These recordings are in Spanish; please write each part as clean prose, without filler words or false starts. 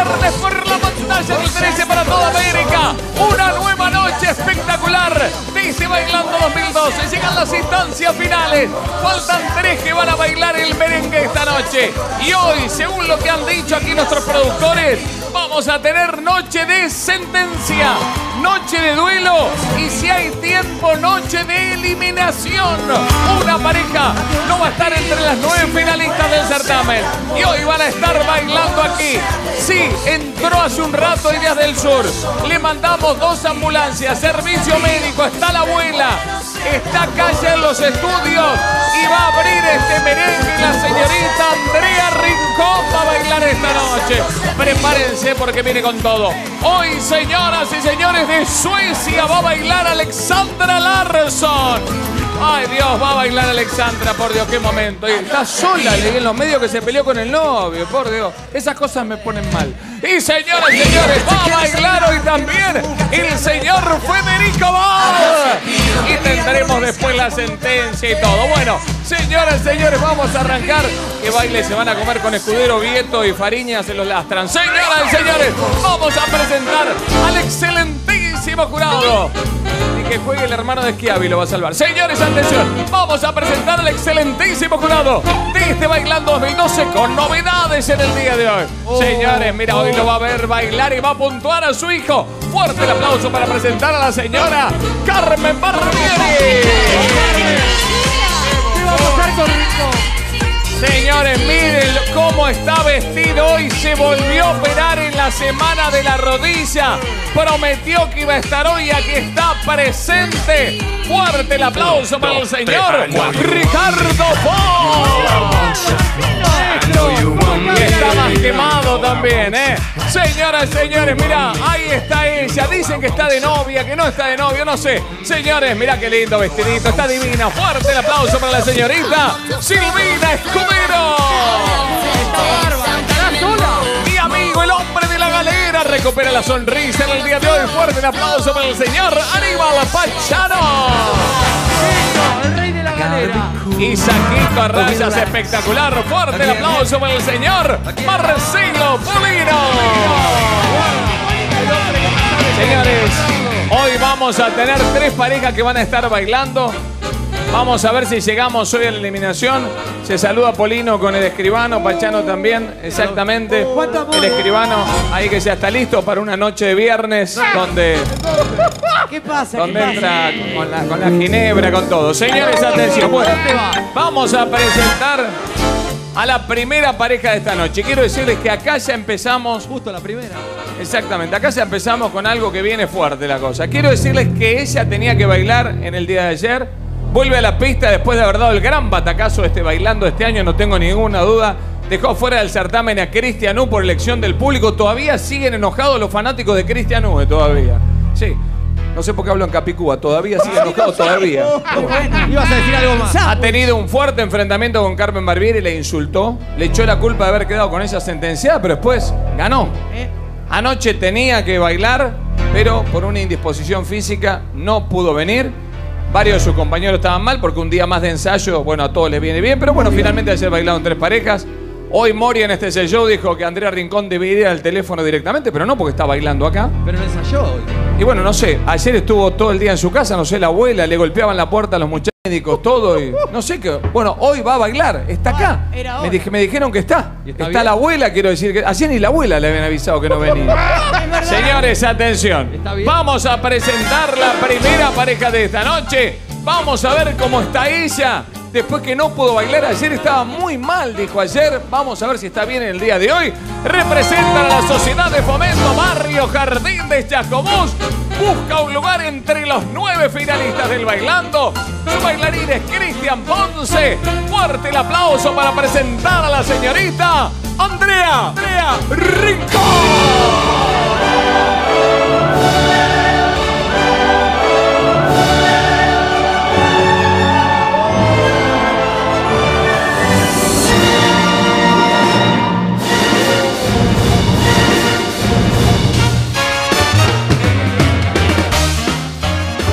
viernes por la pantalla del 13 para toda América. Una nueva noche espectacular. Dice Bailando 2012. Llegan las instancias finales. Faltan 3 que van a bailar el merengue esta noche. Y hoy, según lo que han dicho aquí nuestros productores, vamos a tener noche de sentencia, noche de duelo y, si hay tiempo, noche de eliminación. Una pareja no va a estar entre las 9 finalistas del certamen y hoy van a estar bailando aquí. Sí, entró hace un rato Ideas del Sur. Le mandamos 2 ambulancias, servicio médico, está la abuela, está acá ya en los estudios y va a abrir este merengue la señorita Andrea Rincón va a bailar esta noche. Prepárense porque viene con todo. Hoy, señoras y señores, de Suecia va a bailar Alexandra Larsson. Ay, Dios, va a bailar Alexandra, por Dios, qué momento. Y está sola, leí en los medios que se peleó con el novio, por Dios. Esas cosas me ponen mal. Y señoras y señores, va a bailar hoy también el señor Federico Val. Y tendremos después la sentencia y todo. Bueno, señoras y señores, vamos a arrancar. Que baile se van a comer con Escudero, Vieto y Fariña, se los lastran. Señoras y señores, vamos a presentar al excelentísimo jurado. Y que juegue el hermano de Schiavi, lo va a salvar. Señores, atención, vamos a presentar al excelentísimo jurado de este Bailando 2012 con novedades en el día de hoy. Señores, mira, hoy lo va a ver bailar y va a puntuar a su hijo. Fuerte el aplauso para presentar a la señora Carmen Barbieri. ¿Qué va a pasar con Rico? Señores, miren cómo está vestido hoy. Se volvió a operar en la semana de la rodilla. Prometió que iba a estar hoy y aquí está presente. Fuerte el aplauso para el señor Ricardo Ford. Y está más quemado también, ¿eh? Señoras y señores, mira, ahí está ella. Dicen que está de novia, que no está de novio, no sé. Señores, mira qué lindo vestidito, está divina. Fuerte el aplauso para la señorita Silvina Escudero. ¿Estará sola? Mi amigo, el hombre de la galera, recupera la sonrisa en el día de hoy. Fuerte el aplauso para el señor Aníbal Pachano. El rey de la galera. Y saquito a rayas espectacular. Fuerte el aplauso para el señor Marcelo Polino. Señores, hoy vamos a tener 3 parejas que van a estar bailando. Vamos a ver si llegamos hoy a la eliminación. Se saluda Polino con el escribano, Pachano también, exactamente. El escribano ahí que ya está listo para una noche de viernes donde... ¿Qué pasa? Donde entra con la ginebra, con todo. Señores, atención. Bueno, vamos a presentar a la primera pareja de esta noche. Quiero decirles que acá ya empezamos... Justo la primera. Exactamente, acá ya empezamos con algo que viene fuerte la cosa. Quiero decirles que ella tenía que bailar en el día de ayer. Vuelve a la pista después de haber dado el gran batacazo bailando este año, no tengo ninguna duda. Dejó fuera del certamen a Cristian U por elección del público. Todavía siguen enojados los fanáticos de Cristian U, todavía. Sí. No sé por qué hablo en Capicúa, todavía sigue enojado, todavía. Bueno, ibas a decir algo más. Ha tenido un fuerte enfrentamiento con Carmen Barbieri, le insultó, le echó la culpa de haber quedado con ella sentenciada, pero después ganó. Anoche tenía que bailar, pero por una indisposición física no pudo venir. Varios de sus compañeros estaban mal porque un día más de ensayo, bueno, a todos les viene bien, pero bueno, finalmente ayer bailaron 3 parejas. Hoy Mori en este show dijo que Andrea Rincón debería ir al teléfono directamente, pero no porque está bailando acá. Pero no ensayó hoy. Y bueno, no sé, ayer estuvo todo el día en su casa, no sé, la abuela, le golpeaban la puerta a los muchachos médicos, todo, y no sé qué. Bueno, hoy va a bailar, está acá. Me dijeron que está. Está la abuela, quiero decir, que ayer ni la abuela le habían avisado que no venía. Señores, atención. Vamos a presentar la primera pareja de esta noche. Vamos a ver cómo está ella. Después que no pudo bailar ayer, estaba muy mal, dijo ayer. Vamos a ver si está bien en el día de hoy. Representa a la Sociedad de Fomento Barrio Jardín de Chascomús. Busca un lugar entre los 9 finalistas del Bailando. Su bailarín es Cristian Ponce. Fuerte el aplauso para presentar a la señorita Andrea Rincón.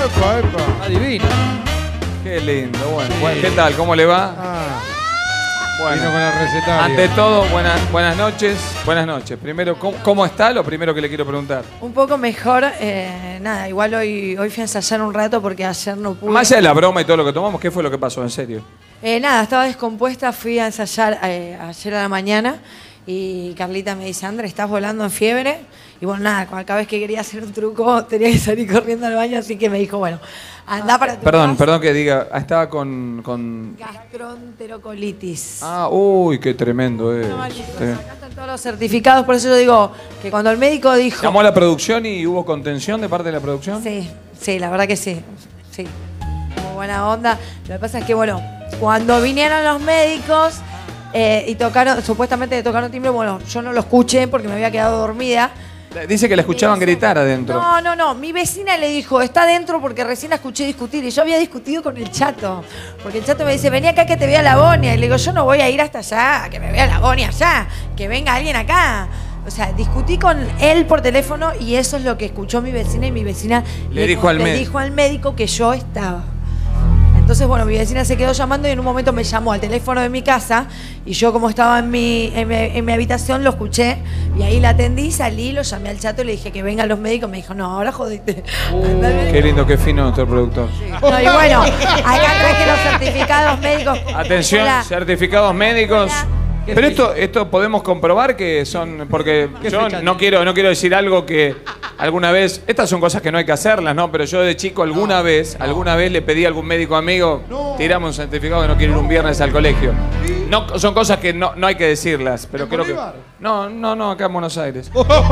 Adivina. Qué lindo, bueno. ¿Qué tal? ¿Cómo le va? Bueno, Vino con el recetario. ante todo, buenas noches. Buenas noches. Primero, ¿cómo está? Lo primero que le quiero preguntar. Un poco mejor, nada, igual hoy fui a ensayar un rato porque ayer no pude. Más allá de la broma y todo lo que tomamos, ¿qué fue lo que pasó en serio? Nada, estaba descompuesta, fui a ensayar ayer a la mañana y Carlita me dice, André, ¿estás volando en fiebre? Y bueno, nada, cada vez que quería hacer un truco tenía que salir corriendo al baño, así que me dijo, bueno, anda para tu casa. Perdón que diga, estaba con... Gastroenterocolitis. Ah, uy, qué tremendo, Acá están todos los certificados, por eso yo digo que cuando el médico dijo... ¿Llamó a la producción y hubo contención de parte de la producción? Sí, la verdad que sí. Sí. Como buena onda. Lo que pasa es que, bueno, cuando vinieron los médicos y supuestamente tocaron timbre, bueno, yo no lo escuché porque me había quedado dormida. Dice que la escuchaban gritar adentro. No. Mi vecina le dijo, está adentro porque recién la escuché discutir. Y yo había discutido con el chato. Porque el chato me dice, vení acá que te vea la Gonia. Y le digo, yo no voy a ir hasta allá, que me vea la Gonia allá. Que venga alguien acá. O sea, discutí con él por teléfono y eso es lo que escuchó mi vecina. Y mi vecina le dijo al médico que yo estaba. Entonces, bueno, mi vecina se quedó llamando y en un momento me llamó al teléfono de mi casa y yo como estaba en mi habitación lo escuché y ahí la atendí, salí, lo llamé al chato y le dije que vengan los médicos. Me dijo, no, ahora jodete. Qué lindo, qué fino nuestro productor. No, y bueno, acá traje los certificados médicos. Atención, Hola. certificados médicos. Hola. Pero esto podemos comprobar que son, porque yo no quiero decir algo que alguna vez, estas son cosas que no hay que hacerlas, ¿no? Pero yo de chico alguna vez le pedí a algún médico amigo, tirame un certificado que no quiero ir un viernes al colegio. No, son cosas que no hay que decirlas, pero creo que... No, acá en Buenos Aires.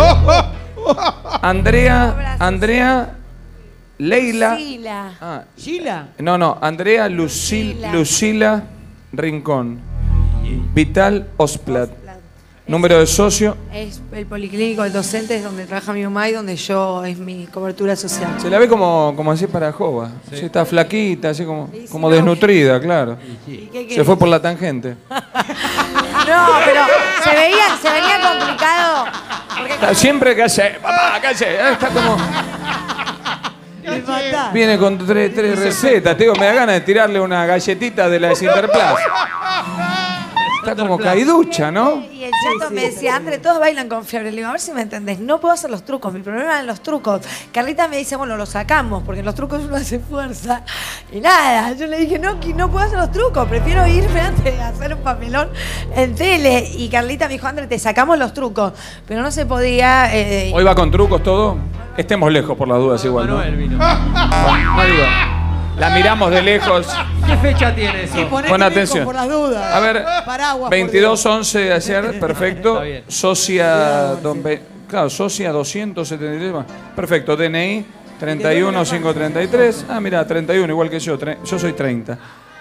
Andrea, Leila... Sila. ¿Gila? No, Andrea Lucila Rincón. Vital Osplat. Número de socio. Es el policlínico, el docente, es donde trabaja mi mamá y donde yo es mi cobertura social. Se la ve como así para Jova. Sí, está flaquita, así como no. desnutrida, claro. ¿Y qué Se querés? fue por la tangente. No, pero se venía complicado. Porque Siempre que hace, papá, ¿qué hace? Está como... me matás. Viene con tres recetas. Te digo, me da ganas de tirarle una galletita de la de Sinterplas. Está como caiducha, ¿no? Y el chato me decía, André, todos bailan con fiebre. Le digo, a ver si me entendés, no puedo hacer los trucos, mi problema es los trucos. Carlita me dice, bueno, los sacamos, porque en los trucos uno hace fuerza. Y nada, yo le dije, no puedo hacer los trucos, prefiero irme antes de hacer un papelón en tele. Y Carlita me dijo, André, te sacamos los trucos. Pero no se podía... Hoy va con trucos todo. Estemos lejos por las dudas igual, ¿no? Manuel vino. No digo. La miramos de lejos. ¿Qué fecha tiene eso? Con atención. Por las dudas. A ver, Paraguas, 22-11 de ayer, perfecto. Está bien. Socia, socia 273 más. Perfecto, DNI 31-533. Ah, mira, 31, igual que yo. Yo soy 30.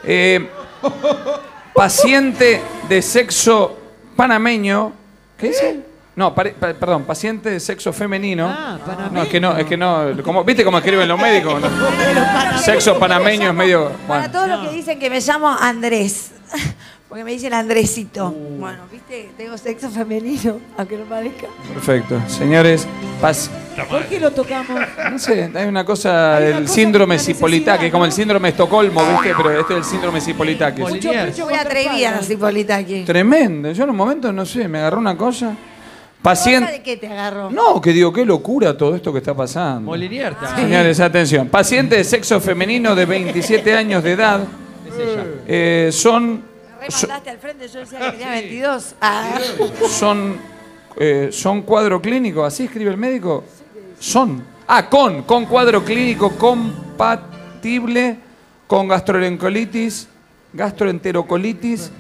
Paciente de sexo panameño. ¿Qué dice? No, perdón, paciente de sexo femenino. Ah, panameño. No, es que no. Como, ¿viste cómo escriben los médicos? No. Sexo panameño es medio. Para Bueno. todos los que dicen que me llamo Andrés, porque me dicen Andresito. Bueno, viste, tengo sexo femenino, aunque no parezca. Perfecto. Señores, ¿Por qué lo tocamos? no sé, hay una cosa del síndrome Cipolitaki, es como el síndrome de Estocolmo, ¿viste? Pero este es el síndrome Cipolitaki. Molinier. Muy atrevida la Cipolita aquí. Tremendo. Yo en un momento, no sé, me agarró una cosa. Paciente. ¿De qué te agarró? No, que digo, qué locura todo esto que está pasando. Molinier. Señores, atención. Paciente de sexo femenino de 27 años de edad. Son Me remandaste al frente, yo decía que tenía 22. Ah. son cuadro clínico, así escribe el médico. Son. Con cuadro clínico compatible con gastroenterocolitis.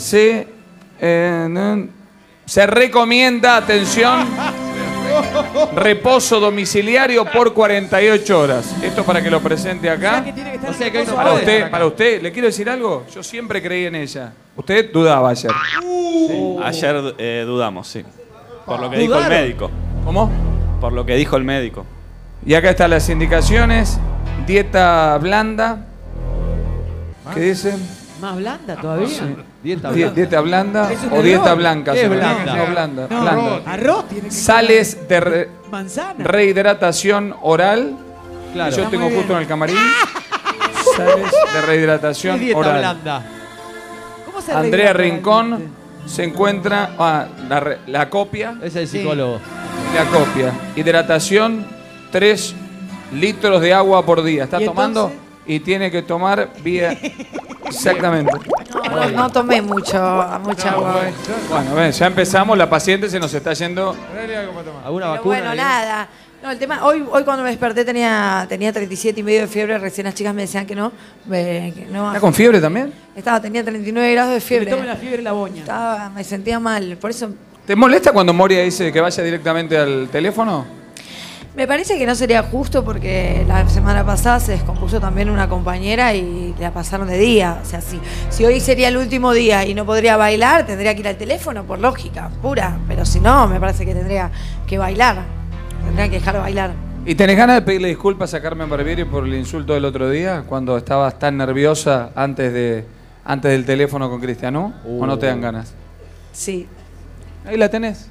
Se recomienda, atención, reposo domiciliario por 48 horas. Esto para que lo presente acá. O sea que hoy no Para puede. usted, ¿le quiero decir algo? Yo siempre creí en ella. Usted dudaba ayer. Ayer dudamos, sí. Por lo que dijo el ¿Dudaron? médico. ¿Cómo? Por lo que dijo el médico. Y acá están las indicaciones. Dieta blanda. ¿Qué dice? ¿Más blanda todavía? Dieta blanda Es un o error. dieta blanca. ¿Qué se es llama. blanda? No, blanda. No, blanda. arroz tiene que Sales de manzana. rehidratación oral. Claro. Que yo Está tengo muy justo bien. en el camarín. Sales de ¿Qué rehidratación dieta oral. blanda? ¿Cómo se Andrea arregla Rincón realmente? se encuentra... la copia. Es el psicólogo. La copia. Hidratación, 3 litros de agua por día. ¿Está ¿Y tomando? entonces? Y tiene que tomar vía... Exactamente. No tomé mucha agua. Bueno, ven, ya empezamos. La paciente se nos está yendo... ¿Alguna Pero vacuna? bueno, ahí? nada. No, el tema, hoy cuando me desperté tenía 37 y medio de fiebre, recién las chicas me decían que no. ¿Está con fiebre también? Tenía 39 grados de Que fiebre. le tome la fiebre la boña. Me sentía mal, por eso ¿Te molesta cuando Moria dice que vaya directamente al teléfono? me parece que no sería justo porque la semana pasada se descompuso también una compañera y la pasaron de día. O sea, si hoy sería el último día y no podría bailar, tendría que ir al teléfono, por lógica, pura. Pero si no, me parece que tendría que bailar. Tendría que dejar de bailar. ¿Y tenés ganas de pedirle disculpas a Carmen Barbieri por el insulto del otro día? Cuando estabas tan nerviosa antes del teléfono con Cristiano. ¿O no te dan ganas? Sí. Ahí la tenés.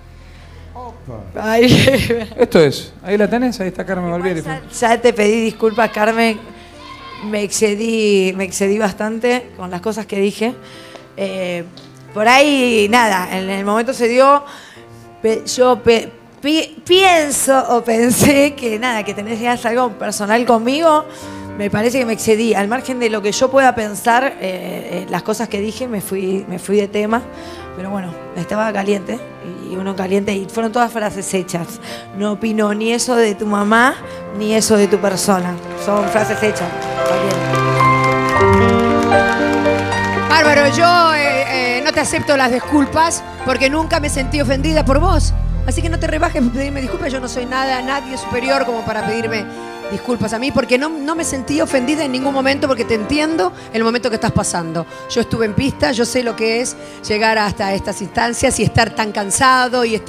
Ay. Esto es. Ahí la tenés. Ahí está Carmen Barbieri. Ya te pedí disculpas, Carmen. Me excedí bastante con las cosas que dije. Por ahí, nada, en el momento se dio. Pienso o pensé que nada, que tenías algo personal conmigo. Me parece que me excedí. Al margen de lo que yo pueda pensar, las cosas que dije, me fui de tema. Pero bueno, estaba caliente. Y uno caliente. Y fueron todas frases hechas. No opino ni eso de tu mamá, ni eso de tu persona. Son frases hechas. Bárbaro, yo no te acepto las disculpas porque nunca me sentí ofendida por vos. Así que no te rebajes por pedirme disculpas. Yo no soy nadie superior como para pedirme disculpas a mí, porque no me sentí ofendida en ningún momento, porque te entiendo el momento que estás pasando. Yo estuve en pista, yo sé lo que es llegar hasta estas instancias y estar tan cansado y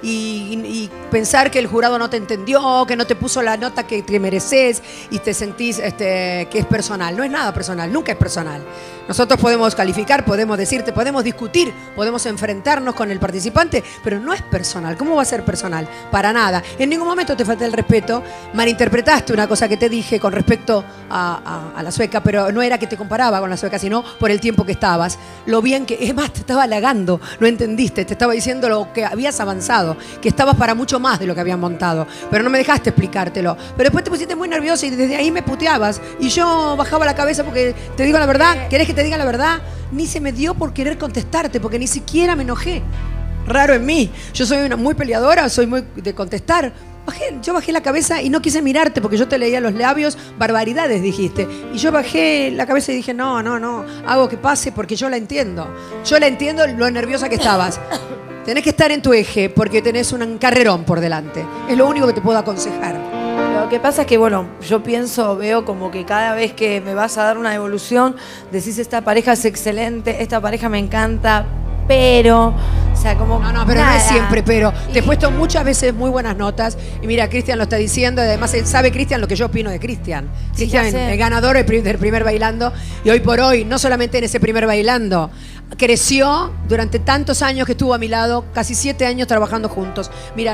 pensar que el jurado no te entendió, que no te puso la nota que te mereces y te sentís que es personal. No es nada personal, nunca es personal. Nosotros podemos calificar, podemos decirte, podemos discutir, podemos enfrentarnos con el participante, pero no es personal. ¿Cómo va a ser personal? Para nada. En ningún momento te falté el respeto, malinterpretaste una cosa que te dije con respecto a la sueca, pero no era que te comparaba con la sueca, sino por el tiempo que estabas. Lo bien que, es más, te estaba halagando, no entendiste, te estaba diciendo lo que habías avanzado, que estabas para mucho más de lo que habían montado, pero no me dejaste explicártelo. Pero después te pusiste muy nerviosa y desde ahí me puteabas y yo bajaba la cabeza porque te digo la verdad, ¿querés que te diga la verdad? Ni se me dio por querer contestarte, porque ni siquiera me enojé. Raro en mí. Yo soy muy peleadora, soy muy de contestar. Yo bajé la cabeza y no quise mirarte porque yo te leía los labios, barbaridades dijiste. Y yo bajé la cabeza y dije, no, hago que pase porque yo la entiendo. Yo la entiendo lo nerviosa que estabas. Tenés que estar en tu eje porque tenés un carrerón por delante. Es lo único que te puedo aconsejar. Lo que pasa es que, bueno, yo veo como que cada vez que me vas a dar una devolución, decís, esta pareja es excelente, esta pareja me encanta, pero, o sea, como No, pero nada. no es siempre, pero te he puesto muchas veces muy buenas notas. Y mira, Cristian lo está diciendo, y además sabe Cristian lo que yo opino de Cristian. Sí, Cristian, ya sé. el ganador del primer bailando, y hoy por hoy, no solamente en ese primer bailando, creció durante tantos años que estuvo a mi lado, casi 7 años trabajando juntos. Mira,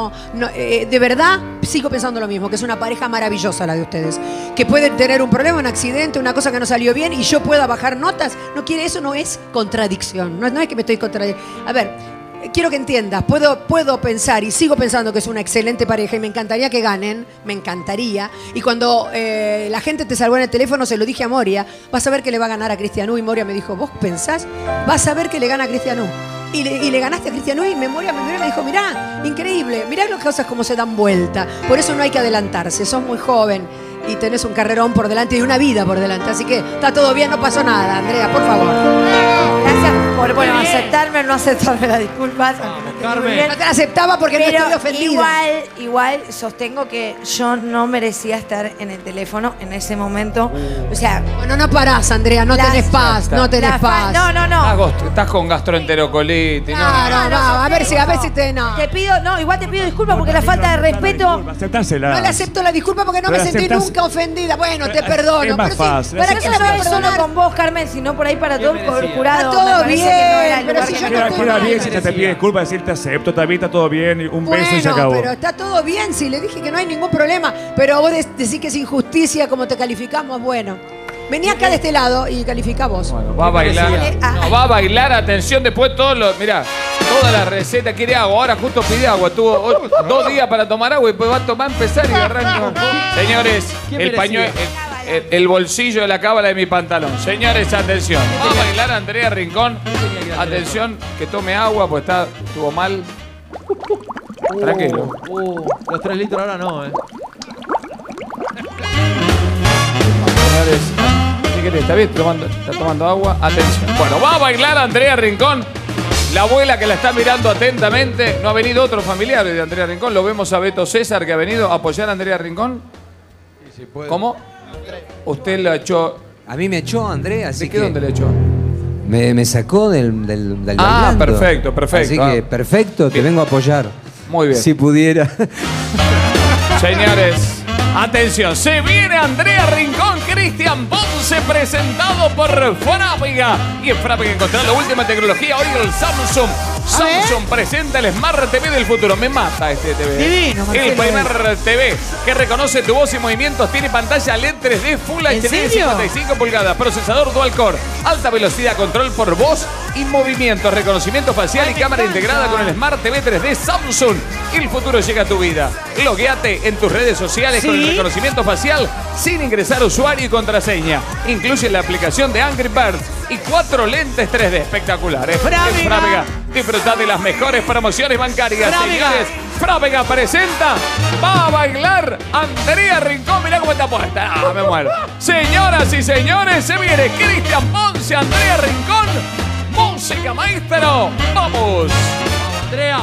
de verdad sigo pensando lo mismo, que es una pareja maravillosa la de ustedes, que pueden tener un problema, un accidente, una cosa que no salió bien y yo pueda bajar notas. Eso no es contradicción, no es que me estoy contradiciendo. A ver, quiero que entiendas, puedo pensar y sigo pensando que es una excelente pareja y me encantaría que ganen, me encantaría. Y cuando la gente te salvó en el teléfono, se lo dije a Moria, vas a ver que le va a ganar a Cristianú. Y Moria me dijo, ¿vos pensás? Vas a ver que le gana a Cristianú. Y le ganaste a Cristianú y Moria me miró y me dijo, mirá, increíble, mirá las cosas como se dan vuelta. Por eso no hay que adelantarse, sos muy joven y tenés un carrerón por delante y una vida por delante. Así que está todo bien, no pasó nada, Andrea, por favor. Gracias por aceptarme o no aceptarme las disculpas. Carmen. No te la aceptaba porque no Pero estoy ofendida. igual sostengo que yo no merecía estar en el teléfono en ese momento. O sea, Bueno, no parás, Andrea, no Las- tenés paz, no tenés paz. No. Estás con gastroenterocolitis. Claro, no, a ver si te no. Igual te pido disculpas porque la falta de respeto. Aceptásela. No le acepto la disculpa porque no Pero me sentí aceptás- nunca ofendida. Bueno, te perdono. es más pero fácil. sí, ¿para No qué se se va a solo perdonar? con vos, Carmen, sino por ahí para todo el merecido. jurado. Está todo Me parece que no era el bien, pero lugar si que yo me no Queda, estoy queda mal. bien si se te pide disculpas, decir te acepto, también está todo bien, un beso y se acabó. Pero está todo bien, si le dije que no hay ningún problema. Pero vos decís que es injusticia como te calificamos, bueno. Vení acá de este lado y califica vos. Bueno, va a bailar. No, va a bailar, atención, después todos los. Mirá, toda la receta quiere agua. Ahora justo pide agua. Tuvo 2 días para tomar agua y después va a tomar, empezar y agarrar. Señores, el pañuelo. El bolsillo de la cábala de mi pantalón. Señores, atención. Va a bailar Andrea Rincón. Atención, que tome agua, pues estuvo mal. Tranquilo. Los 3 litros ahora no, Señores, ¿qué querés? ¿Está bien? ¿Está tomando agua? Atención. Bueno, va a bailar Andrea Rincón. La abuela que la está mirando atentamente. No ha venido otro familiar de Andrea Rincón. Lo vemos a Beto César que ha venido a apoyar a Andrea Rincón. Sí, sí puede. ¿Cómo? Usted la echó. A mí me echó Andrea, así ¿De qué dónde le echó? Me sacó del bailando. Perfecto, perfecto. Así que perfecto, te vengo a apoyar. Muy bien. Si pudiera. Señores, atención, se viene Andrea Rincón, Cristian Ponce, presentado por Frappiga. Y en Frappiga encontrará la última tecnología, hoy el Samsung. Samsung presenta el Smart TV del futuro. Me mata este TV. Divino, el Marcelo. primer TV que reconoce tu voz y movimientos. Tiene pantalla LED 3D Full HD de serio? 55 pulgadas. Procesador dual core. Alta velocidad, control por voz y movimientos. Reconocimiento facial y cámara integrada con el Smart TV 3D Samsung. El futuro llega a tu vida. Logueate en tus redes sociales con el reconocimiento facial sin ingresar usuario y contraseña. Incluye la aplicación de Angry Birds y 4 lentes 3D espectaculares. Frappiga. En Frappiga, disfrutad de las mejores promociones bancarias. Frappiga. Señores, Frappiga presenta, va a bailar Andrea Rincón. Mirá cómo está puesta. Ah, me muero. Señoras y señores, se viene Cristian Ponce, Andrea Rincón. Música, maestro. Vamos. Andrea.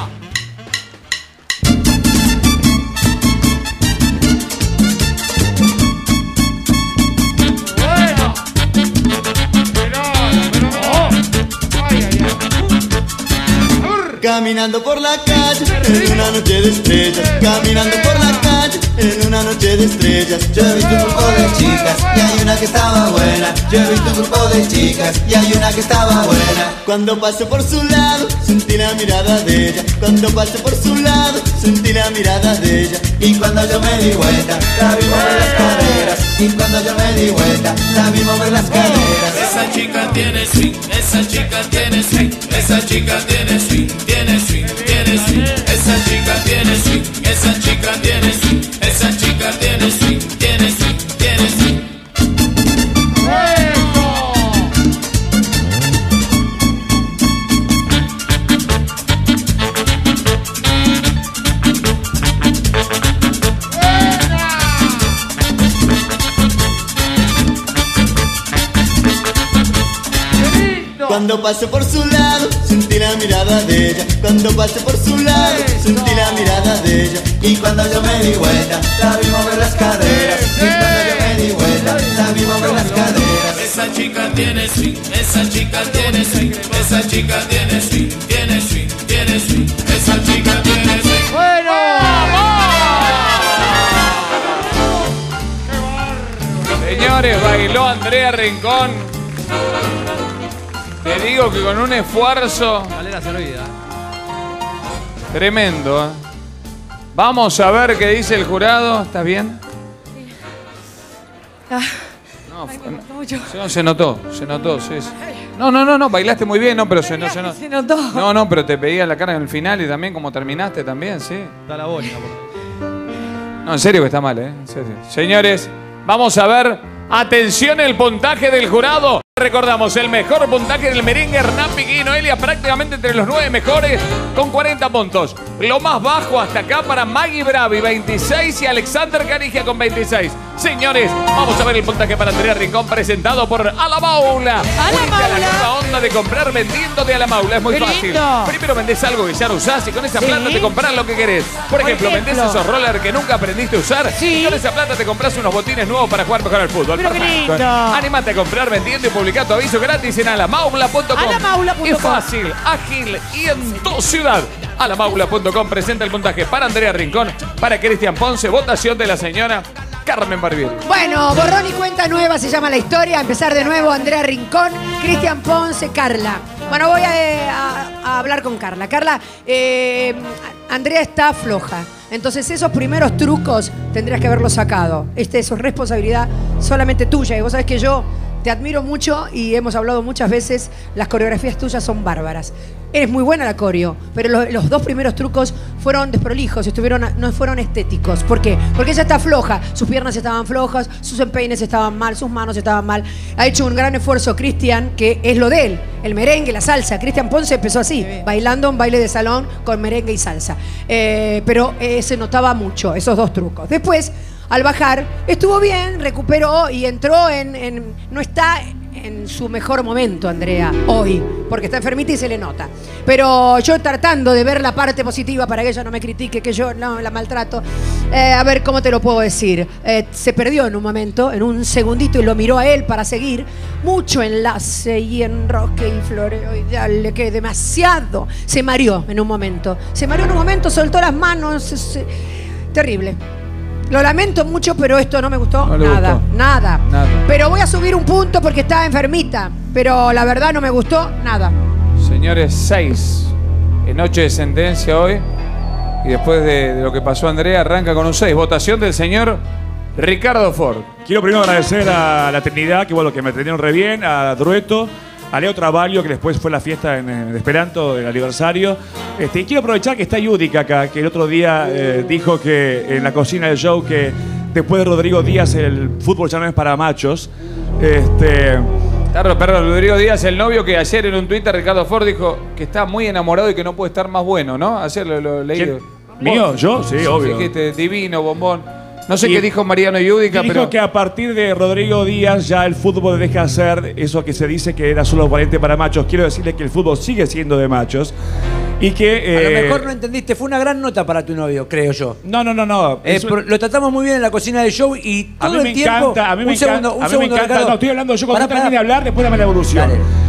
Caminando por la calle en una noche de estrellas. Caminando por la calle en una noche de estrellas. Yo he visto un grupo de chicas y hay una que estaba buena. Yo he visto un grupo de chicas y hay una que estaba buena. Cuando pasé por su lado sentí la mirada de ella. Cuando pasé por su lado sentí la mirada de ella. Y cuando yo me di vuelta la vi mover las caderas. Y cuando yo me di vuelta la vi mover las caderas. Esa chica tiene swing, esa chica tiene swing, esa chica tiene swing, tiene swing, tiene swing. Esa chica tiene swing, esa chica tiene swing, esa chica tiene swing, tiene swing, tiene swing. Cuando pasé por su lado, sentí la mirada de ella. Cuando pasé por su lado, sentí la mirada de ella. Y cuando yo me di vuelta, la vi mover las caderas. Y cuando yo me di vuelta, la vi mover las caderas. Esa chica tiene swing, esa chica tiene swing, esa chica tiene swing, tiene swing, tiene swing. Esa chica tiene swing. Bueno, Señores, bailó Andrea Rincón. Te digo que con un esfuerzo Galera servida. tremendo. Vamos a ver qué dice el jurado. ¿Estás bien? No, se notó, sí. No, bailaste muy bien, no, pero se notó. Se notó. No, pero te pedía la cara en el final y también como terminaste también, sí. Está la boina, por No, en serio que está mal, ¿eh? En serio. Señores, vamos a ver. Atención el puntaje del jurado. Recordamos, el mejor puntaje del merengue, Hernán Piqué y Noelia, prácticamente entre los 9 mejores, con 40 puntos. Lo más bajo hasta acá para Maggie Bravi, 26, y Alexander Canigia con 26. Señores, vamos a ver el puntaje para Andrea Rincón, presentado por A la Maula. Unite a la nueva onda de comprar vendiendo de A la Maula. Es muy fácil. Primero vendés algo que ya no usás y con esa plata te comprás lo que querés. Por ejemplo, vendés esos rollers que nunca aprendiste a usar y con esa plata te compras unos botines nuevos para jugar mejor al fútbol. Pero qué Perfecto. lindo. Animate a comprar vendiendo y publicar tu aviso gratis en alamaula.com. Alamaula.com. Es fácil, ágil y en tu ciudad. Alamaula.com presenta el puntaje para Andrea Rincón, para Cristian Ponce, votación de la señora Carmen Barbieri. Bueno, borrón y cuenta nueva se llama la historia. Empezar de nuevo, Andrea Rincón, Cristian Ponce, Carla. Bueno, voy a hablar con Carla. Carla, Andrea está floja. Entonces esos primeros trucos tendrías que haberlos sacado. Eso es responsabilidad solamente tuya. Y vos sabés que yo te admiro mucho y hemos hablado muchas veces, las coreografías tuyas son bárbaras. Eres muy buena la coreo, pero los dos primeros trucos fueron desprolijos, no fueron estéticos. ¿Por qué? Porque ella está floja, sus piernas estaban flojas, sus empeines estaban mal, sus manos estaban mal. Ha hecho un gran esfuerzo Cristian, que es lo de él, el merengue, la salsa. Cristian Ponce empezó así, bailando un baile de salón con merengue y salsa. Pero se notaba mucho esos dos trucos. Después, al bajar, estuvo bien, recuperó y entró no está en su mejor momento, Andrea, hoy, porque está enfermita y se le nota. Pero yo tratando de ver la parte positiva para que ella no me critique, que yo no la maltrato, a ver cómo te lo puedo decir. Se perdió en un momento, en un segundito, y lo miró a él para seguir. Mucho enlace y enroque y floreo y dale, que demasiado. Se mareó en un momento. Soltó las manos. Terrible. Lo lamento mucho, pero esto no me gustó nada. Pero voy a subir un punto porque estaba enfermita. Pero la verdad no me gustó nada. Señores, 6 en noche de sentencia hoy. Y después de lo que pasó Andrea, arranca con un 6. Votación del señor Ricardo Ford. Quiero primero agradecer a la Trinidad, que bueno, que me atendieron re bien, a Drueto, a Leo Travalio, que después fue la fiesta en Esperanto, del aniversario. Y quiero aprovechar que está Yudica acá, que el otro día dijo que en la cocina del show que después de Rodrigo Díaz el fútbol ya no es para machos. Perdón, Rodrigo Díaz, el novio, que ayer en un Twitter Ricardo Ford dijo que está muy enamorado y que no puede estar más bueno, ¿no? Ayer lo leí. ¿Mío? ¿Yo? Sí, obvio. Dijiste divino, bombón. No sé qué dijo Mariano Yudica, pero... Dijo que a partir de Rodrigo Díaz ya el fútbol deja de ser eso que se dice que era solo valiente para machos. Quiero decirle que el fútbol sigue siendo de machos. Y que... a lo mejor no entendiste, fue una gran nota para tu novio, creo yo. No. Lo tratamos muy bien en la cocina del show y todo el tiempo... A mí me encanta. Ricardo. No, estoy hablando yo. Cuando termine de hablar, después dame la evolución.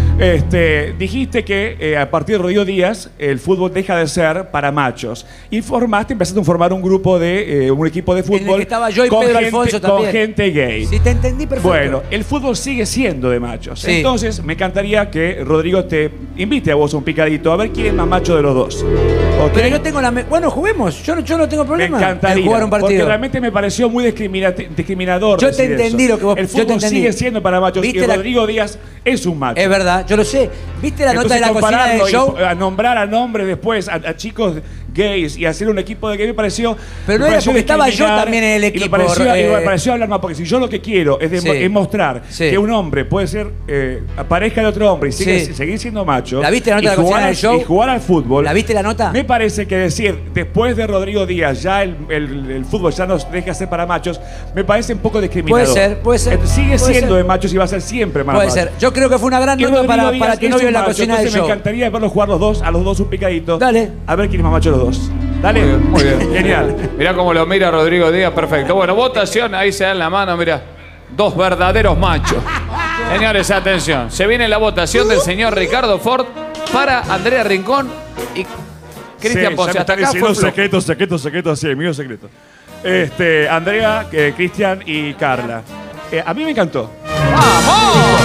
Dale. Dijiste que a partir de Rodrigo Díaz el fútbol deja de ser para machos. Y empezaste a formar un grupo de un equipo de fútbol en el que estaba yo y Pedro Alfonso también. Con gente gay. Sí, te entendí perfecto. Bueno, el fútbol sigue siendo de machos. Sí. Entonces, me encantaría que Rodrigo te invite a vos a un picadito a ver quién es más macho de los dos. ¿Okay? Pero yo tengo bueno, juguemos. Yo no tengo problema. Me encantaría. En jugar un partido. Porque realmente me pareció muy discriminador. Yo te entendí lo que vos... El fútbol sigue siendo para machos y Rodrigo Díaz es un macho. Es verdad, yo lo sé. ¿Viste la nota de la cocina del show? A nombrar a nombres después a chicos gays y hacer un equipo de gays me pareció... Pero no era porque estaba yo también en el equipo. Y me pareció hablar más, porque si yo lo que quiero es mostrar que un hombre puede ser pareja de otro hombre y seguir siendo macho. ¿La viste la nota de la cocina del show? Y jugar al fútbol. ¿La viste la nota? Me parece que decir, después de Rodrigo Díaz, ya el fútbol ya nos deja ser para machos, me parece un poco discriminador. Puede ser. Sigue siendo de machos y va a ser siempre para machos. Puede ser. Yo creo que fue una gran nota para tu novio en la cocina del show. Me encantaría verlos jugar a los dos un picadito. Dale. A ver quién es más macho de los dos. Dale. Muy bien. Genial. Mirá cómo lo mira Rodrigo Díaz, perfecto. Bueno, votación, ahí se da en la mano, mira. Dos verdaderos machos. Señores, atención. Se viene la votación del señor Ricardo Ford para Andrea Rincón y Cristian Ponce. Hasta acá fue secreto, sí, mío secreto. Andrea, Cristian y Carla. A mí me encantó. ¡Vamos!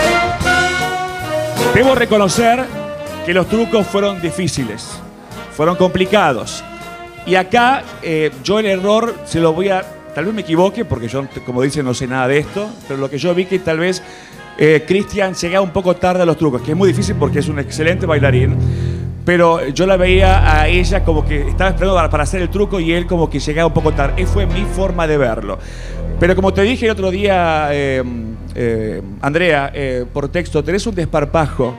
Debo reconocer que los trucos fueron difíciles, fueron complicados. Y acá yo el error se lo voy a... Tal vez me equivoque, porque yo, como dicen, no sé nada de esto, pero lo que yo vi que tal vez Cristian llegaba un poco tarde a los trucos, que es muy difícil porque es un excelente bailarín, pero yo la veía a ella como que estaba esperando para hacer el truco y él como que llegaba un poco tarde. Esa fue mi forma de verlo. Pero como te dije el otro día, Andrea, por texto, tenés un desparpajo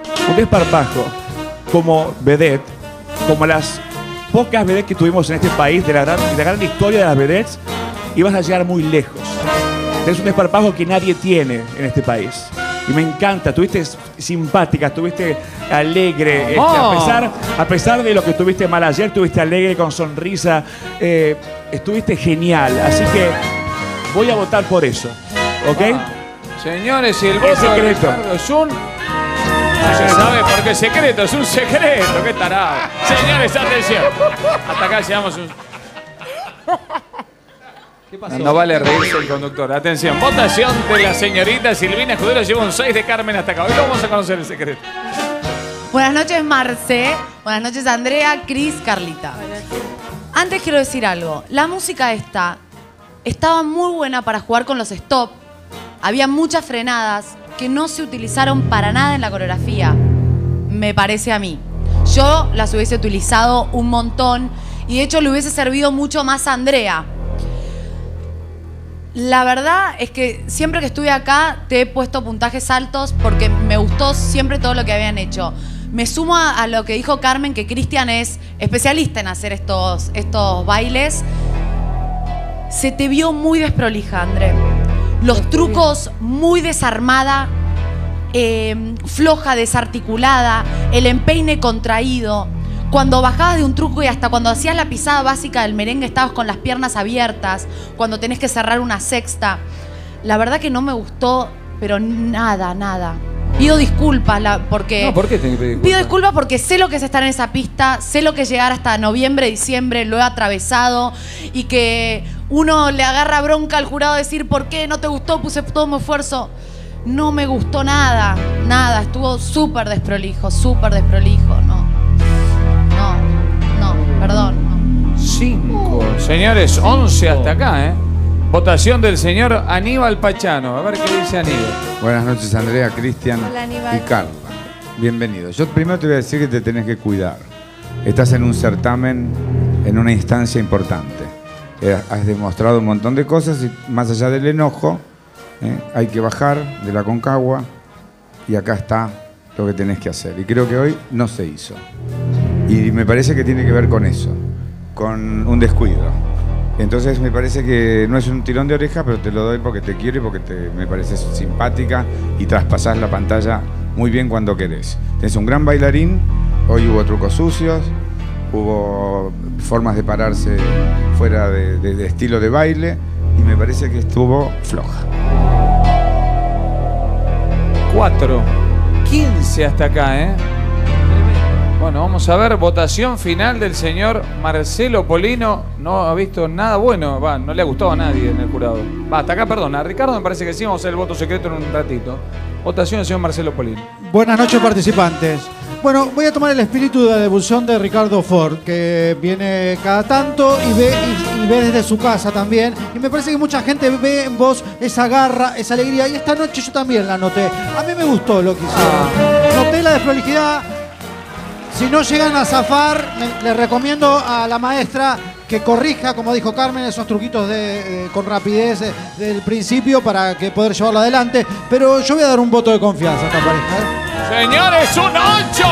como vedette, como las pocas vedettes que tuvimos en este país, de la gran historia de las vedettes, y vas a llegar muy lejos. Tenés un desparpajo que nadie tiene en este país. Y me encanta, estuviste simpática, estuviste alegre, a pesar de lo que estuviste mal ayer, estuviste alegre, con sonrisa, estuviste genial. Así que voy a votar por eso, ¿ok? Señores, y el voto de Ricardo es un... No se sabe por qué secreto, es un secreto, qué tarado. Señores, atención. Hasta acá llegamos un... ¿Qué pasó? No vale reírse el conductor. Atención, votación de la señorita Silvina Escudero. Lleva un 6 de Carmen hasta acá. Hoy vamos a conocer el secreto. Buenas noches, Marce. Buenas noches, Andrea, Cris, Carlita. Antes quiero decir algo. La música esta estaba muy buena para jugar con los stop. Había muchas frenadas que no se utilizaron para nada en la coreografía. Me parece a mí. Yo las hubiese utilizado un montón y de hecho le hubiese servido mucho más a Andrea. La verdad es que siempre que estuve acá te he puesto puntajes altos porque me gustó siempre todo lo que habían hecho. Me sumo a lo que dijo Carmen, que Cristian es especialista en hacer estos bailes. Se te vio muy desprolija, André. Los trucos muy desarmada, floja, desarticulada, el empeine contraído. Cuando bajabas de un truco y hasta cuando hacías la pisada básica del merengue estabas con las piernas abiertas, cuando tenés que cerrar una sexta. La verdad que no me gustó, pero nada, nada. Pido disculpas porque... No, ¿por qué tenés que pedir disculpas? Pido disculpas porque sé lo que es estar en esa pista, sé lo que es llegar hasta noviembre, diciembre, lo he atravesado y que uno le agarra bronca al jurado decir ¿por qué no te gustó? Puse todo mi esfuerzo. No me gustó nada, nada. Estuvo súper desprolijo, no, perdón. 5. Señores, 11 hasta acá, ¿eh? Votación del señor Aníbal Pachano. A ver qué dice Aníbal. Buenas noches, Andrea, Cristian Hola, y Carla. Bienvenido. Yo primero te voy a decir que te tenés que cuidar. Estás en un certamen, en una instancia importante. Has demostrado un montón de cosas y más allá del enojo, hay que bajar de la Aconcagua y acá está lo que tenés que hacer. Y creo que hoy no se hizo. Y me parece que tiene que ver con eso, con un descuido. Entonces me parece que no es un tirón de oreja, pero te lo doy porque te quiero y porque me pareces simpática y traspasás la pantalla muy bien cuando querés. Tenés un gran bailarín, hoy hubo trucos sucios, hubo formas de pararse fuera de estilo de baile y me parece que estuvo floja. 4. 15 hasta acá, ¿eh? Bueno, vamos a ver, votación final del señor Marcelo Polino. No ha visto nada bueno, no le ha gustado a nadie en el jurado. Hasta acá, perdón, a Ricardo me parece que sí, vamos a hacer el voto secreto en un ratito. Votación del señor Marcelo Polino. Buenas noches, participantes. Bueno, voy a tomar el espíritu de la devolución de Ricardo Ford, que viene cada tanto y ve desde su casa también. Y me parece que mucha gente ve en vos esa garra, esa alegría. Y esta noche yo también la noté. A mí me gustó lo que hicieron. Noté la desprolijidad. Si no llegan a zafar, les recomiendo a la maestra que corrija, como dijo Carmen, esos truquitos con rapidez del principio para que poder llevarlo adelante. Pero yo voy a dar un voto de confianza a esta pareja. Señores, un 8.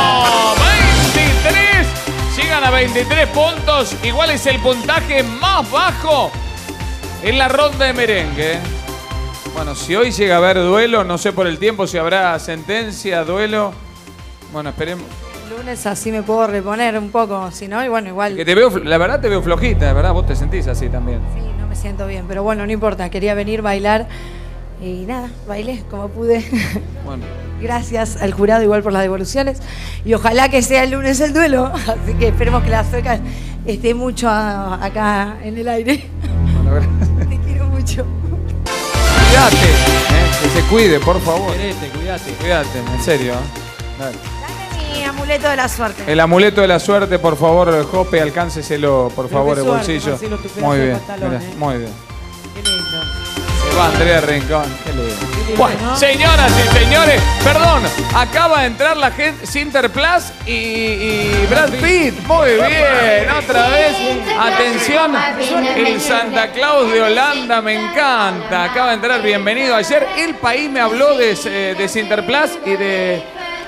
23. Llegan a 23 puntos. Igual es el puntaje más bajo en la ronda de merengue. Bueno, si hoy llega a haber duelo, no sé por el tiempo si habrá sentencia, duelo. Bueno, esperemos. Lunes así me puedo reponer un poco, si no, y bueno, igual... Que la verdad te veo flojita, de verdad, vos te sentís así también. Sí, no me siento bien, pero bueno, no importa, quería venir, bailar y nada, bailé como pude. Bueno. Gracias al jurado igual por las devoluciones y ojalá que sea el lunes el duelo, así que esperemos que la sueca esté mucho acá en el aire. Bueno, te quiero mucho. Cuídate, que se cuide, por favor. Cuídate, en serio. Dale. Mi amuleto de la suerte. El amuleto de la suerte, por favor, Jope, alcánceselo, por favor, el bolsillo. Muy bien, mira, muy bien. Qué lindo. Se va Andrea Rincón. Qué lindo. Bueno, señoras y señores, perdón, acaba de entrar la gente, Sinterklaas y Brad Pitt. Muy bien, otra vez. Atención, el Santa Claus de Holanda, me encanta. Acaba de entrar, bienvenido. Ayer El País me habló de Sinterklaas y de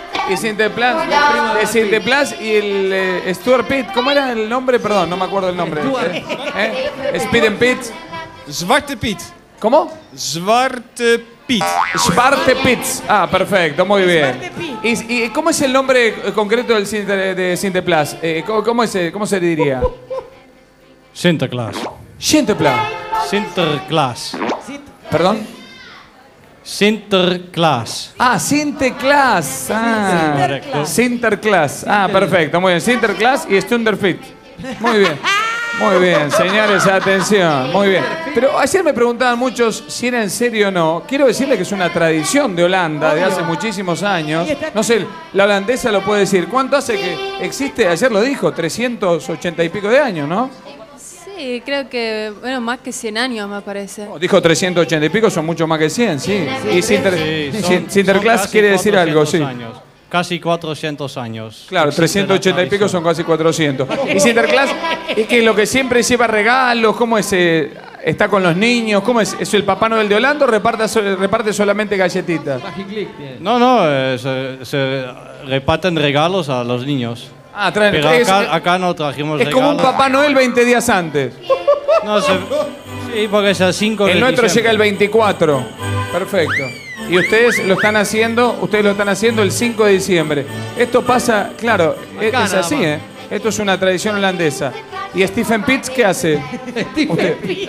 Sinterklaas y el Stuart Pitt. ¿Cómo era el nombre? Perdón, no me acuerdo el nombre. Speed and Pitt. Zwarte Piet. ¿Cómo? Zwarte Piet. Zwarte Piet. Ah, perfecto, muy bien. ¿Y cómo es el nombre concreto de Sinterklaas? ¿Cómo se diría? Sinterklaas. Sinterklaas. Sinterklaas. ¿Perdón? Sinterklaas. Ah, Sinterklaas. Ah, Sinterklaas. Ah, perfecto, muy bien. Sinterklaas y Stunderfit. Muy bien. Muy bien, señores, atención. Muy bien. Pero ayer me preguntaban muchos si era en serio o no. Quiero decirle que es una tradición de Holanda de hace muchísimos años. No sé, la holandesa lo puede decir. ¿Cuánto hace que existe? Ayer lo dijo, 380 y pico de años, ¿no? Sí, creo que, bueno, más que 100 años me parece. Dijo 380 y pico, son mucho más que 100, sí. Y Sinterklaas casi quiere decir algo, 400 sí. años. Casi 400 años. Claro, Existe 380 y pico tradición. son casi 400. Y Sinterklaas es que lo que siempre lleva regalos, ¿cómo es? ¿Está con los niños? ¿Cómo es? ¿Es el Papá Noel de Holanda o reparte solamente galletitas? No, se reparten regalos a los niños. Ah, traen. Pero acá no trajimos Es regalos. como un Papá Noel 20 días antes. No, sí, porque es el 5 de El nuestro diciembre. llega el 24. Perfecto. Y ustedes lo están haciendo el 5 de diciembre. Esto pasa, claro, es nada así, más. ¿eh? Esto es una tradición holandesa. ¿Y Stephen Pitts qué hace? Stephen Pitts.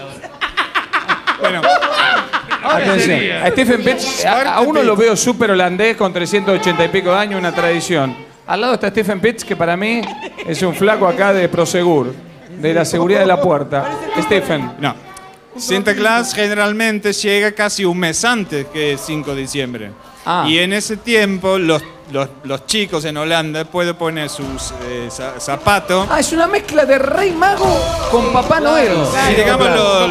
Bueno, atención. A Stephen Pitts, a uno lo veo súper holandés con 380 y pico de años, una tradición. Al lado está Stephen Pitts, que para mí es un flaco acá de Prosegur, de la seguridad de la puerta. Stephen. No. Sinterklaas generalmente llega casi un mes antes que el 5 de diciembre. Y en ese tiempo los chicos en Holanda pueden poner sus zapatos. Ah, es una mezcla de Rey Mago con Papá Noel. Si digamos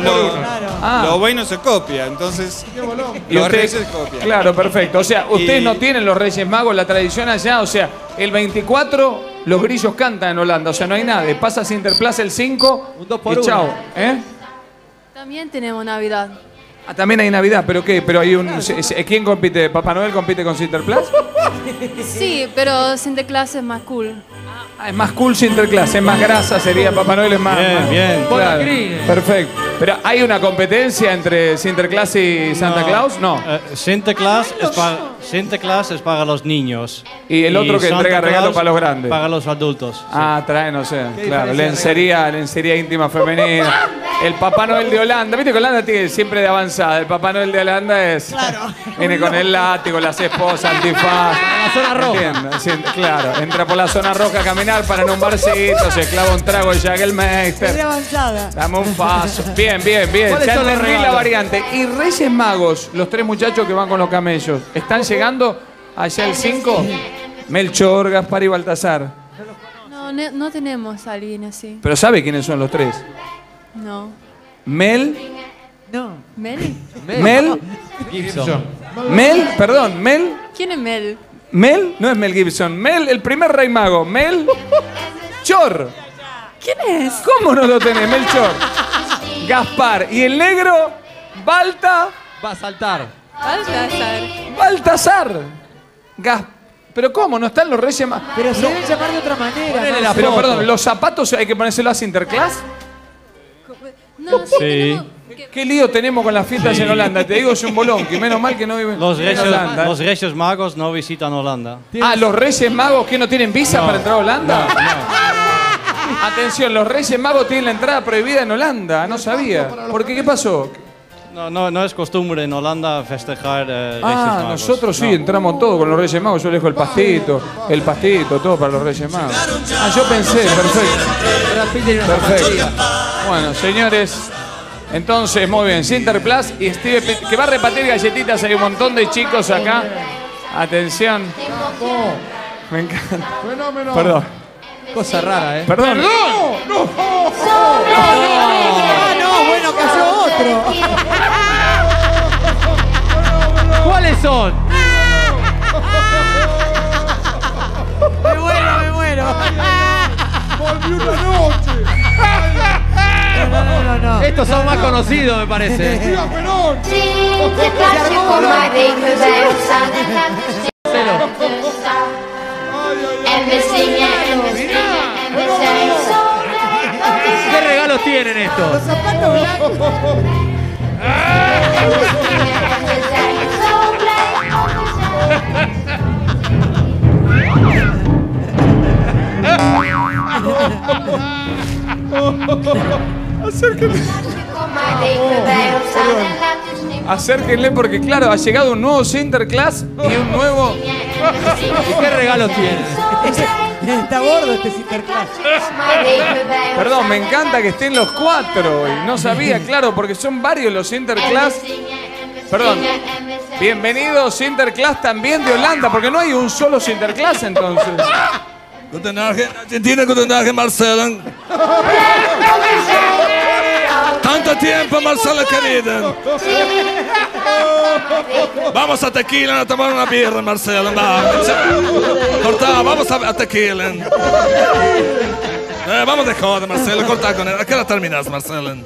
Ah. lo bueno se copia, entonces Y los usted- reyes copian. Claro, perfecto. O sea, ustedes Y- no tienen los Reyes Magos, la tradición allá. O sea, el 24 los grillos cantan en Holanda. O sea, no hay nada. Pasa Sinterklaas el 5 y chao. ¿Eh? También tenemos Navidad. Ah, también hay Navidad. ¿Pero qué? ¿Pero hay un... ¿Quién compite? ¿Papá Noel compite con Sinterklaas? Sí, pero Sinterklaas es más cool. Ah, es más cool Sinterklaas. Es más grasa sería. Papá Noel es más... Bien. Claro. Perfecto. Pero ¿hay una competencia entre Sinterklaas y Santa Claus? No. Sinterklaas es para los niños. Y el otro que Santa entrega regalos Claus para los grandes. Para los adultos. Ah, traen, o sea, claro, lencería íntima femenina. El Papá Noel de Holanda, viste que Holanda tiene siempre de avanzada. El Papá Noel de Holanda es. Viene con el látigo, las esposas, antifaz. La zona roja. ¿Entiendes? Sí, claro, entra por la zona roja a caminar para en un barcito, se clava un trago de Jagelmeister. avanzada. Dame un paso. Bien. ¿Cuáles Ya son los entendí la regalos? variante. Y Reyes Magos, los tres muchachos que van con los camellos, ¿están llegando allá el 5? Melchor, Gaspar y Baltasar. No tenemos a alguien así. Pero ¿sabe quiénes son los tres? No. Mel. ¿Mel? Mel. Mel. ¿Quién es Mel? Mel, no es Mel Gibson. Mel, el primer rey mago. Mel. Chor. ¿Quién es? ¿Cómo no lo tenés, Melchor? Gaspar. Y el negro, Balta. Va a saltar. Baltasar. Pero ¿cómo? ¿No están los reyes magos? Pero se debe llamar de otra manera. ¿no? Pero perdón, ¿los zapatos hay que ponérselo a Sinterklaas? No, Sí. ¿Qué lío tenemos con las fiestas en Holanda? Te digo, es un bolón, que menos mal que no viven Los en Holanda. Reyes, los Reyes Magos no visitan Holanda. Ah, ¿los Reyes Magos que no tienen visa para entrar a Holanda? Atención, los Reyes Magos tienen la entrada prohibida en Holanda. No sabía. ¿Por qué? ¿Qué pasó? No es costumbre en Holanda festejar Reyes Ah, Magos. nosotros sí, No. entramos todos con los Reyes Magos. Yo le dejo el pastito, todo para los Reyes Magos. Ah, yo pensé, perfecto. Perfecto. Bueno, señores, entonces, muy bien. Sinterklaas y Steve Pitt, que va a repartir galletitas. Hay un montón de chicos acá. Atención. Me encanta. Fenómeno. Perdón. Cosa rara, ¿eh? Perdón. No, bueno, cayó otro. ¿Cuáles son? Me muero. Volví una noche. No. Estos son más conocidos, me parece. ¿Qué regalos tienen estos? Los zapatos blancos. Acérquenle porque, claro, ha llegado un nuevo Sinterklaas y un nuevo... ¿Y qué regalos tienen? Está gordo este Sinterklaas. Perdón, me encanta que estén los 4 y no sabía, claro, porque son varios los Sinterklaas. Perdón, bienvenido Sinterklaas también de Holanda, porque no hay un solo Sinterklaas entonces. Guten Abend, Argentina, guten Abend, Marcela. Tanto tiempo, Marcela querida. Vamos a Tequila a tomar una birra, Marcela. Corta, vamos a Tequila. Vamos de joda, Marcela. Corta con él. ¿A qué hora terminas, Marcela?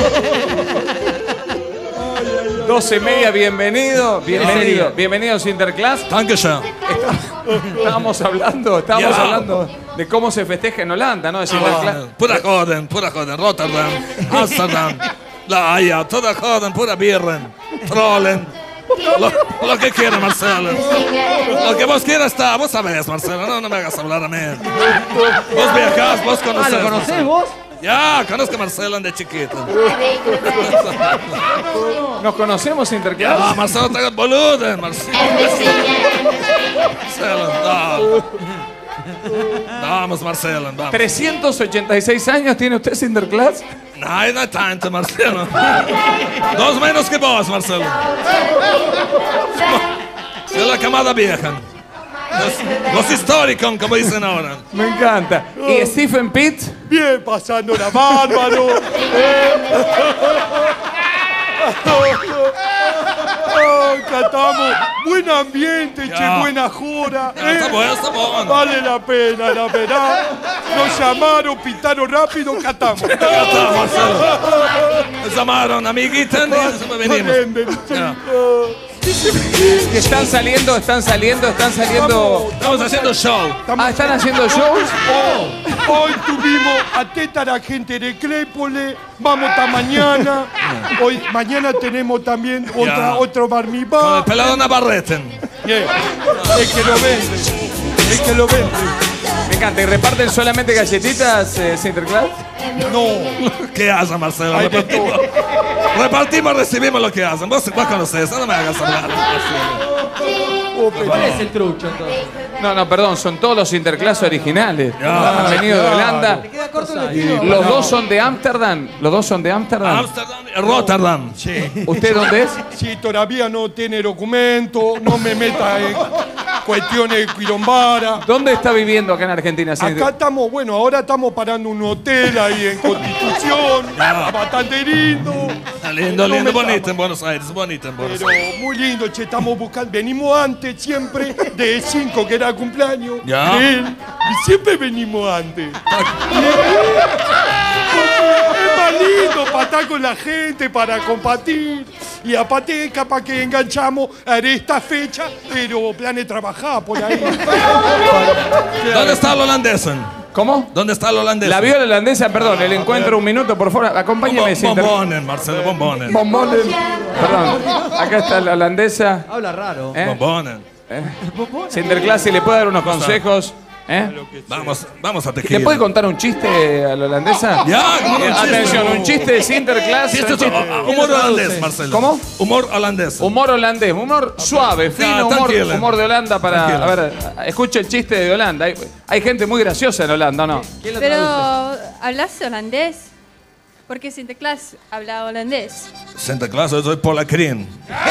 12:30, bienvenido. Bienvenido Sinterklaas. Dankeschön. Estábamos hablando de cómo se festeja en Holanda, ¿no? De Sinterklaas. Pura joden, Rotterdam, Amsterdam, La Haya, toda joden, pura birra, trollen. Lo que quiera, Marcelo. Lo que vos quieras está, vos sabés, Marcelo, no me hagas hablar a mí. Vos viajás, vos conocés. ¿Lo conocés vos? Ya, conozco a Marcelo de chiquito. ¿Nos conocemos, Sinterklaas? Ya, Marcelo, te hagas boludo, Marcelo. Vamos, Marcelo, vamos. 386 años tiene usted, Sinterklaas. No tanto, Marcelo. 2 menos que vos, Marcelo. De la camada vieja. Los históricos, como dicen ahora. Me encanta. ¿Y Stephen Pitt? Bien, pasando la bárbaro. Catamos. Buen ambiente, che, buena jora. Está bueno. Vale la pena, la verdad. Nos llamaron, pintaron rápido, catamos. Catamos, Marcelo. Nos llamaron, amiguita, y venimos. Están saliendo. Estamos haciendo show. ¿Están haciendo shows? Hoy tuvimos a Teta la gente de Clépole. Vamos hasta mañana. Mañana tenemos también otro bar mitzvah. Con el pelado Navarrete. El que lo vende. Me encanta. ¿Y reparten solamente galletitas, Sinterklaas? No. ¿Qué hacen, Marcelo? Repartimos, recibimos lo que hacen. Vos conocés, no me hagas hablar. ¿Cuál es el trucho entonces? No, perdón, son todos los Sinterklaas originales. Han venido de Holanda. Los dos son de Ámsterdam. Ámsterdam y Rotterdam. Sí. ¿Usted dónde es? Sí, todavía no tiene documento, no me meta en cuestiones quilombaras. ¿Dónde está viviendo acá en Argentina? Acá estamos, ahora estamos parando un hotel ahí en Constitución. Bastante lindo. Lindo, bonito en Buenos Aires, Pero muy lindo, che, estamos buscando. Venimos antes siempre de 5, que era el cumpleaños. Ya. Y siempre venimos antes. Es más lindo para estar con la gente, para compartir. Y aparte, capaz que enganchamos a esta fecha, pero planes trabajar por ahí. ¿Dónde está el holandés? ¿Cómo? ¿Dónde está el holandés? La viola holandesa, perdón, el encuentro, un minuto, por favor, acompáñeme. Bombones, Marcelo, bombones. Bombones. Perdón, acá está la holandesa. Habla raro. Bombones. Sinterklaas, si le puede dar unos consejos. Vamos a Tequila. ¿Le puede contar un chiste a la holandesa? Ya, atención, un chiste de Sinterklaas. Humor holandés, Marcelo. ¿Cómo? Humor holandés. Humor holandés, humor suave, fino, humor de Holanda para... A ver, escuche el chiste de Holanda. Hay gente muy graciosa en Holanda, ¿o no? Pero, ¿hablas holandés? Porque Sinterklaas habla holandés. Sinterklaas, yo soy polacrín.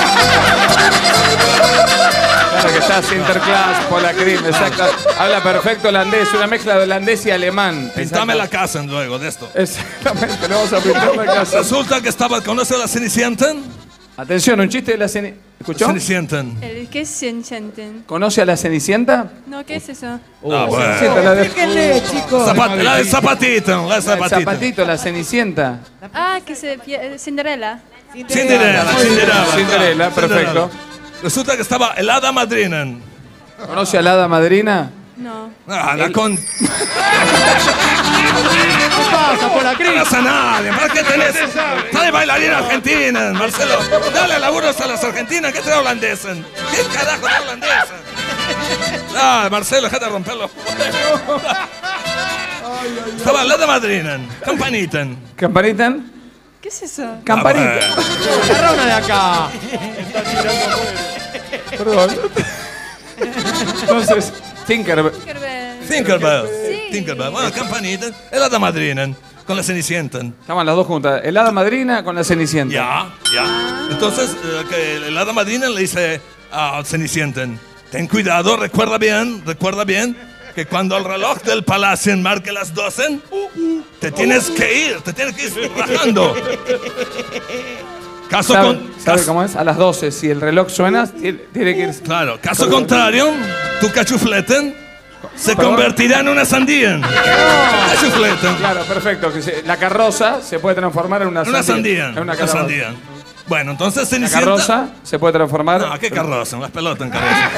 Claro que está Sinterklaas, polacrín, exacto. Habla perfecto holandés, una mezcla de holandés y alemán. Pintame la casa luego de esto. Exactamente, le vamos a pintar la casa. Resulta que ¿conoce a la Cenicienta? Atención, un chiste de la Cenicienta. ¿Escuchó? Cenicienta. ¿Qué es Cenicienta? ¿Conoce a la Cenicienta? No, ¿qué es eso? Cenicienta, chicos. La del zapatito, El zapatito, la Cenicienta. Que Cinderella. Cinderella, perfecto. Resulta que estaba el hada madrina. ¿Conoce a la hada madrina? No. La con... ¿Qué pasa, polacrín? No pasa nada, ¿para qué tenés? Está de bailarina argentina, Marcelo. Dale laburos a las argentinas, ¿qué te holandesas? ¿Qué carajo te holandesas? Marcelo, déjate de romperlo. Estaba la de madrina, campanita. ¿Campanita? ¿Qué es eso? Campanita. Agarra una de acá. Perdón. Entonces, Tinkerbell. Tinkerbell. Bueno, campanita. Es la hada madrina con la Cenicienta. Estaban las dos juntas. El hada madrina con la Cenicienta. Ya. Entonces, el hada madrina le dice a Cenicienta, ten cuidado, recuerda bien que cuando el reloj del palacio marque las 12, te tienes que ir rajando. ¿Sabe cómo es? A las 12, si el reloj suena, tiene que ir. Claro, caso contrario, tu cachuflete se convertirá en una sandía. Cachuflete. Claro, perfecto. La carroza se puede transformar en una sandía. En una sandía. Bueno, entonces Cenicienta... La carroza se puede transformar... No, ¿qué carroza? Las pelotas en carroza.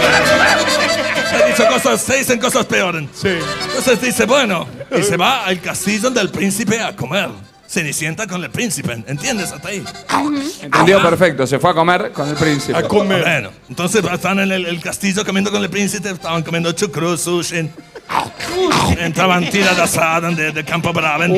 Se dicen cosas peores. Sí. Entonces dice, bueno, y se va al castillo del príncipe a comer. Cenicienta con el príncipe, ¿entiendes? Hasta ahí. Entendido perfecto, se fue a comer con el príncipe. A comer. Bueno, entonces están en el castillo comiendo con el príncipe, estaban comiendo chucrut, sushi. Entraban tiras de asada de Campo Braven.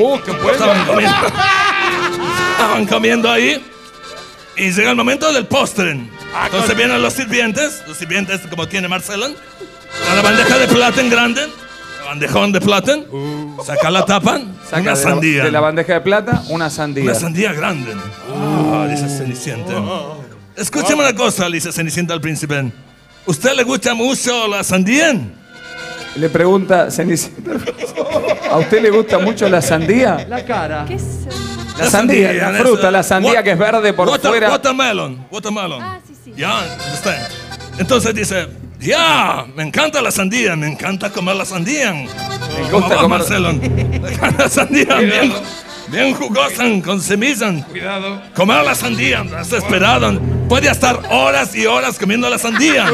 Estaban comiendo ahí. Y llega el momento del postre. Entonces vienen los sirvientes como tiene Marcelo, a la bandeja de plata en grande, bandejón de plata, saca la tapa, una sandía. De la bandeja de plata, una sandía. Una sandía grande. Dice Cenicienta. Escúchame una cosa, le dice Cenicienta al príncipe. ¿Usted le gusta mucho la sandía? Le pregunta Cenicienta. ¿A usted le gusta mucho la sandía? La cara. ¿Qué es? La sandía, la fruta, la sandía que es verde por fuera. Watermelon. Ah, sí. Ya, está. Entonces dice, ya, me encanta la sandía, me encanta comer la sandía. Me gusta comer Marcelo. Me encanta la sandía, bien jugosa, con semillas. Cuidado. Comer la sandía, desesperado. Puede estar horas y horas comiendo la sandía.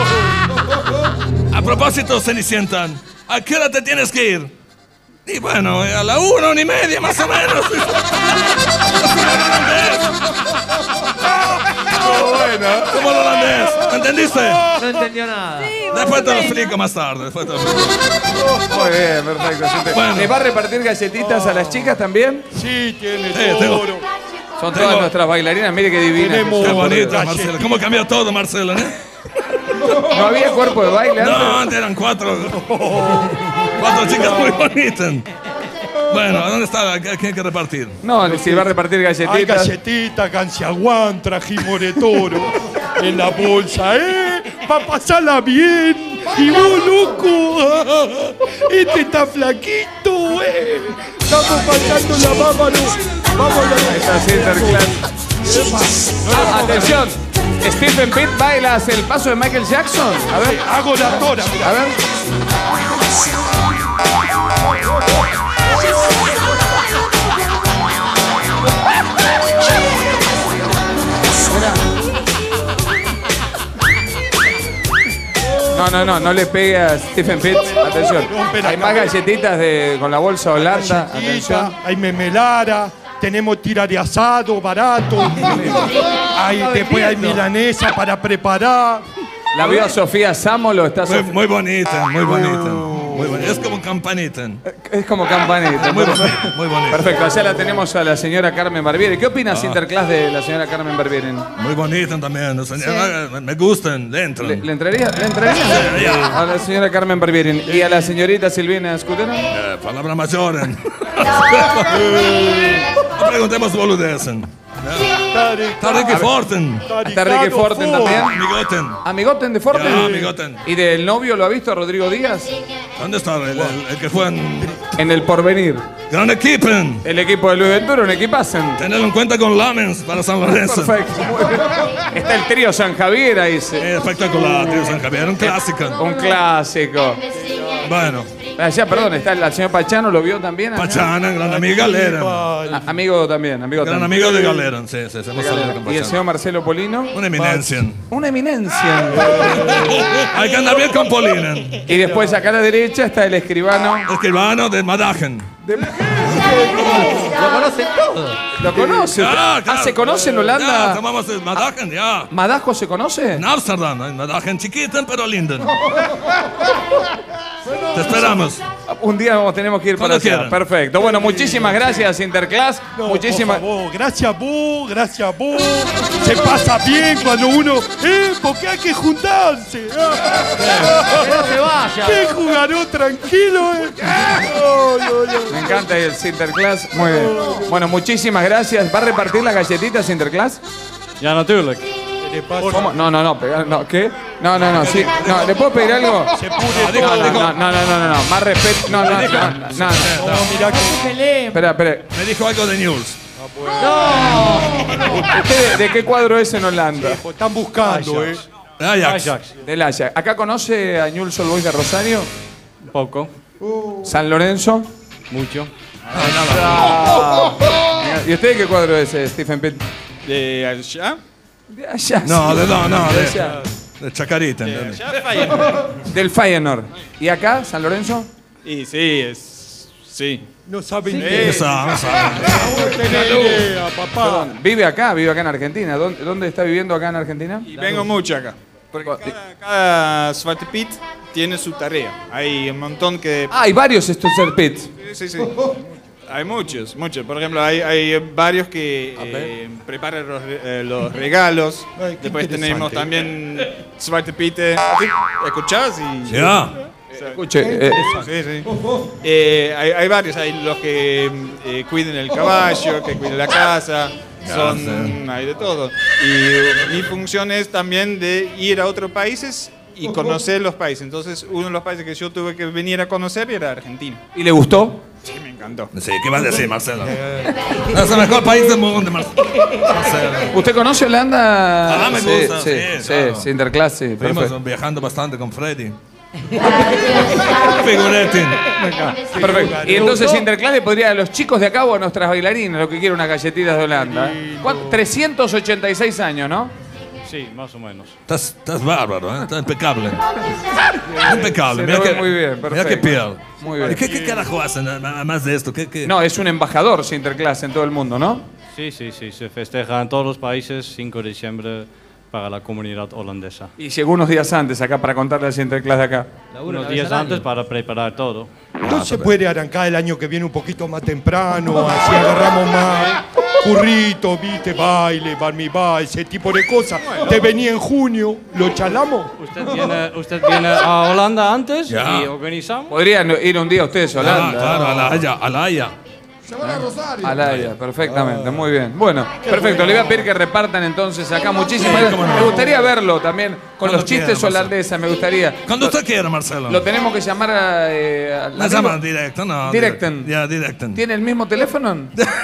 A propósito, Cenicienta, ¿a qué hora te tienes que ir? Y bueno, a la 1:30 más o menos. ¿Cómo lo holandés? ¿Entendiste? No entendió nada. Después te lo explico más tarde. Muy bien, perfecto. Bueno. ¿Le va a repartir galletitas a las chicas también? Sí, tiene tengo. todo. Son todas nuestras bailarinas, mire qué divinas. Qué bonita, Marcelo. ¿Cómo cambió todo, Marcelo? ¿No había cuerpo de baile antes? No, antes eran 4 chicas muy bonitas. Bueno, ¿a dónde está? ¿Qué hay que repartir? No, si va a repartir galletitas. Hay galletitas, ganciaguán, trajimos de toro en la bolsa, para pasarla bien. Y vos, loco, este está flaquito, Estamos pasando la bárbaro. Vamos a la... Esta Sinterklaas. Atención. Stephen Pitt bailas el paso de Michael Jackson. A ver. Hago la tora, A ver. No le pegue a Stephen Pitt. Atención. Hay más galletitas con la bolsa Holanda. Atención. Hay memelara. Tenemos tira de asado barato. Después hay milanesa para preparar. La vio a Sofía Sámolo. Está muy bonita, muy bonita. Muy bonita. Es como campanita. Es como campanita. Muy bonita, muy bonita. Perfecto, allá la tenemos a la señora Carmen Barbieri. ¿Qué opina Sinterklaas de la señora Carmen Barbieri? Muy bonita también. Me gustan, le entran. ¿Le entraría? A la señora Carmen Barbieri. ¿Y a la señorita Silvina Scudero? Palabra mayor. No preguntemos boludeces. Está Ricky Forten. ¿Está Ricky Forten también? Amigoten. ¿Amigoten de Forten? Ya, amigoten. ¿Y del novio lo ha visto, Rodrigo Díaz? ¿Dónde está el que fue en el Porvenir? Gran equipo. El equipo de Luis Ventura, un equipazo. Tenerlo en cuenta con Lamens para San Lorenzo. Perfecto. Está el trío San Javier ahí. Espectacular, trío San Javier. Un clásico. Un clásico. Bueno. Allá, perdón, está el señor Pachano, ¿lo vio también? Pachana, gran amigo Galera. Amigo también, gran amigo de Galera, sí. ¿Y el señor Marcelo Polino? Una eminencia. Una eminencia. Hay que andar bien con Polina. Y después acá a la derecha está el escribano. Escribano de Madagen. Lo conocen todos. ¿Lo conoce? Claro. ¿Se conoce en Holanda? Ya, tomamos el Madagen, ya. ¿Madajo se conoce? En Amsterdam, Madagen chiquita pero linda. Te esperamos. un día tenemos que ir para allá. Perfecto. Bueno, muchísimas gracias, Interclass. Muchísimas. Por favor, gracias vos. Se pasa bien cuando uno. Porque hay que juntarse. Que no se vaya. ¿Qué jugaró tranquilo? Me encanta el Sinterklaas. Muy bien. Bueno, muchísimas gracias. ¿Va a repartir las galletitas, Sinterklaas? Ja, natuurlijk. ¿Cómo? No, ¿qué? No, sí. No, ¿le puedo pedir algo? No. Más respeto. No. Mirá que. Espera. Me dijo algo de News. ¿Usted de qué cuadro es en Holanda? Están buscando, Ajax. Del Ajax. ¿Acá conoce a Newell's Old Boys de Rosario? Un poco. ¿San Lorenzo? Mucho. ¿Y usted de qué cuadro es, Stephen Pitt? ¿De allá? De allá. No, de allá. de Chacarita. Del Feyenoord. ¿Y acá, San Lorenzo? Y sí, sí. No saben No sabe. Perdón, vive acá en Argentina. ¿Dónde está viviendo acá en Argentina? Y vengo mucho acá. Porque cada Zwarte Piet tiene su tarea. Hay un montón que... Hay varios Zwarte Piet. Sí. Hay muchos. Por ejemplo, hay varios que preparan los regalos. Después tenemos también Zwarte Piet. ¿Escuchás? Ya. Escuche. Sí. Hay varios. Hay los que cuiden el caballo, que cuiden la casa. Hay de todo. Y mi función es también de ir a otros países y conocer los países. Entonces, uno de los países que yo tuve que venir a conocer era Argentina. ¿Y le gustó? Sí, me encantó. Sí, ¿qué vas a decir, Marcelo? Es el mejor país del mundo, Marcelo. ¿Usted conoce Holanda? Me gusta. Sí, claro. Sinterklaas, sí. Estuvimos viajando bastante con Freddy. Figuretti. Perfecto. Y entonces Sinterklaas le podría a los chicos de acá o a nuestras bailarinas lo que quieren unas galletitas de Holanda. 386 años, ¿no? Sí, más o menos. Estás bárbaro, ¿eh? Estás impecable. Impecable. Se lo ve muy bien, Mira perfecto. qué piel. Muy bien. ¿Y qué carajo hacen además de esto? ¿Qué? No, es un embajador Sinterklaas en todo el mundo, ¿no? Sí. Se festeja en todos los países 5 de diciembre para la comunidad holandesa. Y llegó unos días antes acá para contarle al Sinterklaas de acá. Unos días antes para preparar todo. No se puede arrancar el año que viene un poquito más temprano, así agarramos más currito, viste, baile, bar mitzvah, ese tipo de cosas. Te venía en junio, ¿lo charlamos? ¿Usted viene a Holanda antes Ya. y organizamos? Podrían ir un día ustedes a Holanda. Claro, a la Haya. Se van a Rosario. A la Haya, perfectamente, muy bien. Bueno, perfecto, le voy a pedir que repartan entonces acá muchísimas gracias. Me gustaría verlo también con los chistes holandeses, me gustaría. Cuando usted quiera, Marcelo. Lo tenemos que llamar a La llama directo, no. Directen. Ya, directen. ¿Tiene el mismo teléfono?